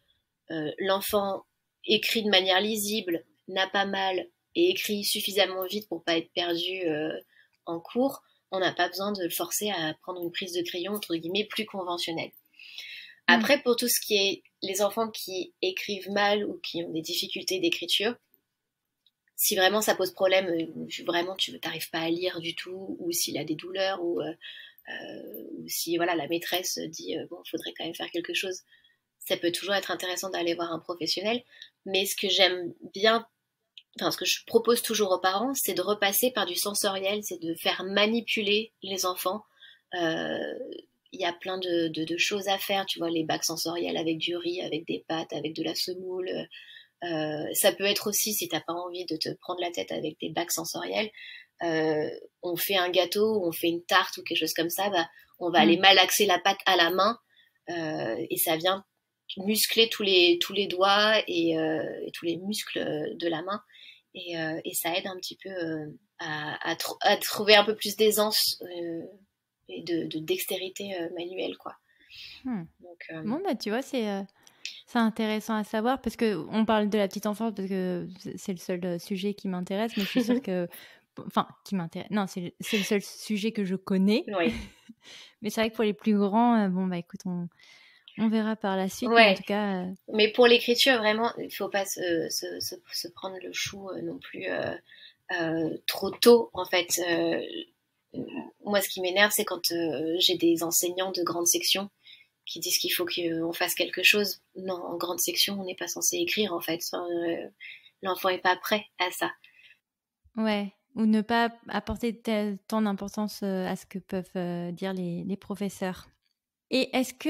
B: l'enfant écrit de manière lisible, n'a pas mal et écrit suffisamment vite pour pas être perdu en cours, on n'a pas besoin de le forcer à prendre une prise de crayon entre guillemets plus conventionnelle. Après, pour tout ce qui est les enfants qui écrivent mal ou qui ont des difficultés d'écriture, si vraiment ça pose problème, vraiment tu n'arrives pas à lire du tout, ou s'il a des douleurs, ou si voilà, la maîtresse dit bon, il faudrait quand même faire quelque chose, ça peut toujours être intéressant d'aller voir un professionnel. Mais ce que j'aime bien, ce que je propose toujours aux parents, c'est de repasser par du sensoriel, c'est de faire manipuler les enfants. Il y a plein de choses à faire, tu vois, les bacs sensoriels avec du riz, avec des pâtes, avec de la semoule. Ça peut être aussi, si t'as pas envie de te prendre la tête avec des bacs sensoriels, on fait un gâteau, on fait une tarte ou quelque chose comme ça, on va aller malaxer la pâte à la main et ça vient muscler tous les doigts et tous les muscles de la main et ça aide un petit peu à trouver un peu plus d'aisance et de dextérité manuelle, quoi.
A: Donc, bon, tu vois, c'est intéressant à savoir parce qu'on parle de la petite enfance parce que c'est le seul sujet qui m'intéresse, mais je suis sûre que... Enfin, qui m'intéresse... Non, c'est le seul sujet que je connais.
B: Oui.
A: Mais c'est vrai que pour les plus grands, écoute, on verra par la suite.
B: Ouais.
A: Mais en tout cas...
B: Mais pour l'écriture, vraiment, il ne faut pas se prendre le chou non plus trop tôt, en fait. Moi, ce qui m'énerve, c'est quand j'ai des enseignants de grande section qui disent qu'il faut qu'on fasse quelque chose. Non, en grande section, on n'est pas censé écrire, en fait. L'enfant n'est pas prêt à ça. Ouais, ou ne pas apporter tant d'importance à ce que peuvent dire les professeurs. Et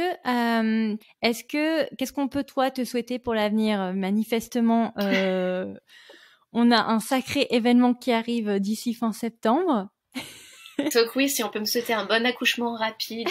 B: qu'est-ce qu'on peut, toi, te souhaiter pour l'avenir ? Manifestement, on a un sacré événement qui arrive d'ici fin septembre. Donc oui, si on peut me souhaiter un bon accouchement rapide,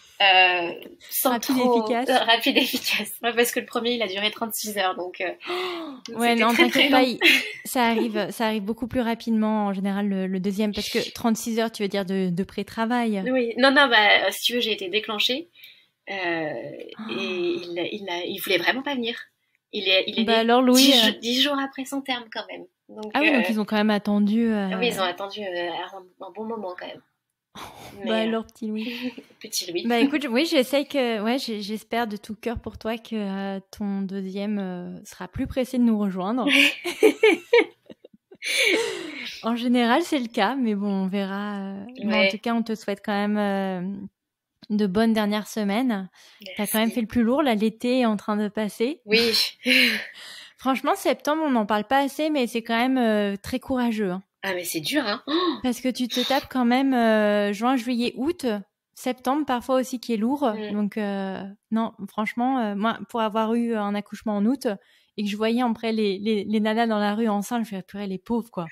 A: rapide
B: et efficace. Ouais, parce que le premier, il a duré 36 heures, donc
A: ouais, non, t'inquiète pas, ça arrive beaucoup plus rapidement en général le deuxième, parce que 36 heures, tu veux dire de pré-travail.
B: Oui, non, si tu veux, j'ai été déclenchée et il voulait vraiment pas venir. Il est né
A: alors, Louis,
B: 10 jours après son terme quand même. Donc,
A: donc ils ont quand même attendu.
B: Oui, ils ont attendu un bon moment quand même. Mais,
A: alors petit Louis.
B: Petit Louis.
A: Écoute, oui, j'espère de tout cœur pour toi que ton deuxième sera plus pressé de nous rejoindre. En général, c'est le cas, mais bon, on verra. Mais en tout cas, on te souhaite quand même de bonnes dernières semaines. Merci. T'as quand même fait le plus lourd, là, l'été est en train de passer.
B: Oui.
A: Franchement, septembre, on n'en parle pas assez, mais c'est quand même très courageux. Hein.
B: Ah, mais c'est dur, hein.
A: Parce que tu te tapes quand même juin, juillet, août, septembre parfois aussi qui est lourd. Donc, non, franchement, moi, pour avoir eu un accouchement en août et que je voyais après les nanas dans la rue enceintes, je me purée, les pauvres, quoi.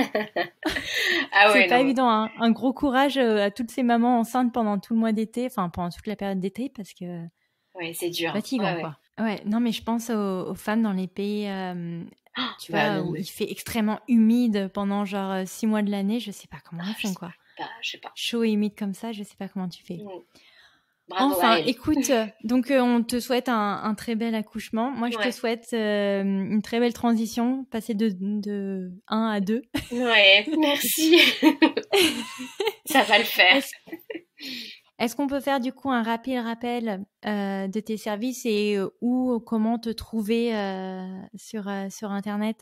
B: Ah ouais,
A: c'est pas évident, hein. Un gros courage à toutes ces mamans enceintes pendant tout le mois d'été, enfin, pendant toute la période d'été, parce que...
B: Ouais, c'est dur.
A: Fatigant, quoi. Ouais, non, mais je pense aux femmes dans les pays... tu vois, où il fait extrêmement humide pendant genre 6 mois de l'année, je sais pas comment elles font, quoi.
B: Je sais pas.
A: Chaud et humide comme ça, je sais pas comment tu fais.
B: Bravo,
A: enfin, écoute, donc on te souhaite un très bel accouchement. Moi, je te souhaite une très belle transition, passer de 1 à 2.
B: Ouais, merci. Ça va le faire.
A: Est-ce qu'on peut faire du coup un rapide rappel de tes services et comment te trouver sur Internet ?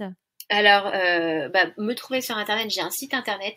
B: Alors, me trouver sur Internet, j'ai un site Internet,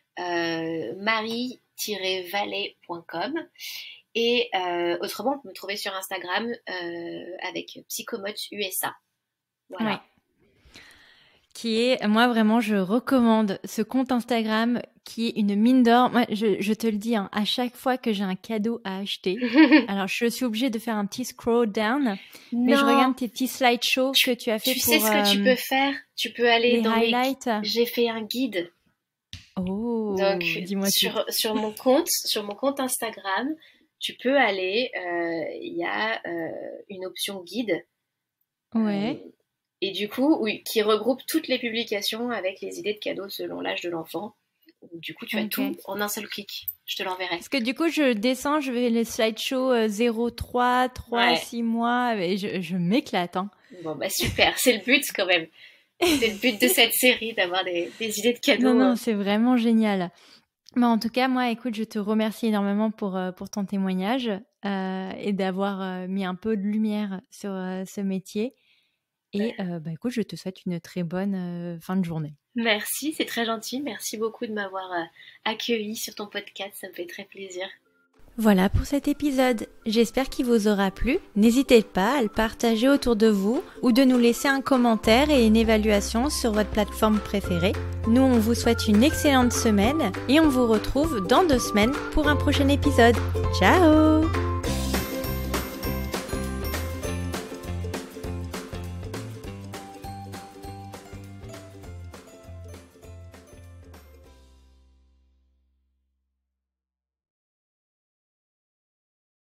B: marie-valet.com et autrement, on peut me trouver sur Instagram avec Psychomote USA. Voilà.
A: Ouais. Qui est, moi vraiment, je recommande ce compte Instagram qui est une mine d'or. Moi, je te le dis, hein, à chaque fois que j'ai un cadeau à acheter, alors je suis obligée de faire un petit scroll down, mais je regarde tes petits slideshows que tu as fait pour...
B: Tu sais ce que tu peux faire ? Tu peux aller dans
A: highlights.
B: J'ai fait un guide.
A: Oh,
B: donc,
A: dis-moi
B: sur mon compte Instagram, tu peux aller, il y a une option guide.
A: Ouais.
B: Et du coup, qui regroupe toutes les publications avec les idées de cadeaux selon l'âge de l'enfant. Du coup, tu as tout en un seul clic. Je te l'enverrai.
A: Parce que du coup, je descends, je vais les slideshows 0, 3, 6 mois, et je m'éclate. Hein.
B: Bon, bah super, c'est le but quand même. C'est le but de cette série, d'avoir des idées de cadeaux.
A: Non, c'est vraiment génial. Mais en tout cas, moi, écoute, je te remercie énormément pour ton témoignage et d'avoir mis un peu de lumière sur ce métier. Et écoute, je te souhaite une très bonne fin de journée.
B: Merci, c'est très gentil. Merci beaucoup de m'avoir accueilli sur ton podcast, ça me fait très plaisir.
A: Voilà pour cet épisode. J'espère qu'il vous aura plu. N'hésitez pas à le partager autour de vous ou de nous laisser un commentaire et une évaluation sur votre plateforme préférée. Nous, on vous souhaite une excellente semaine et on vous retrouve dans 2 semaines pour un prochain épisode. Ciao!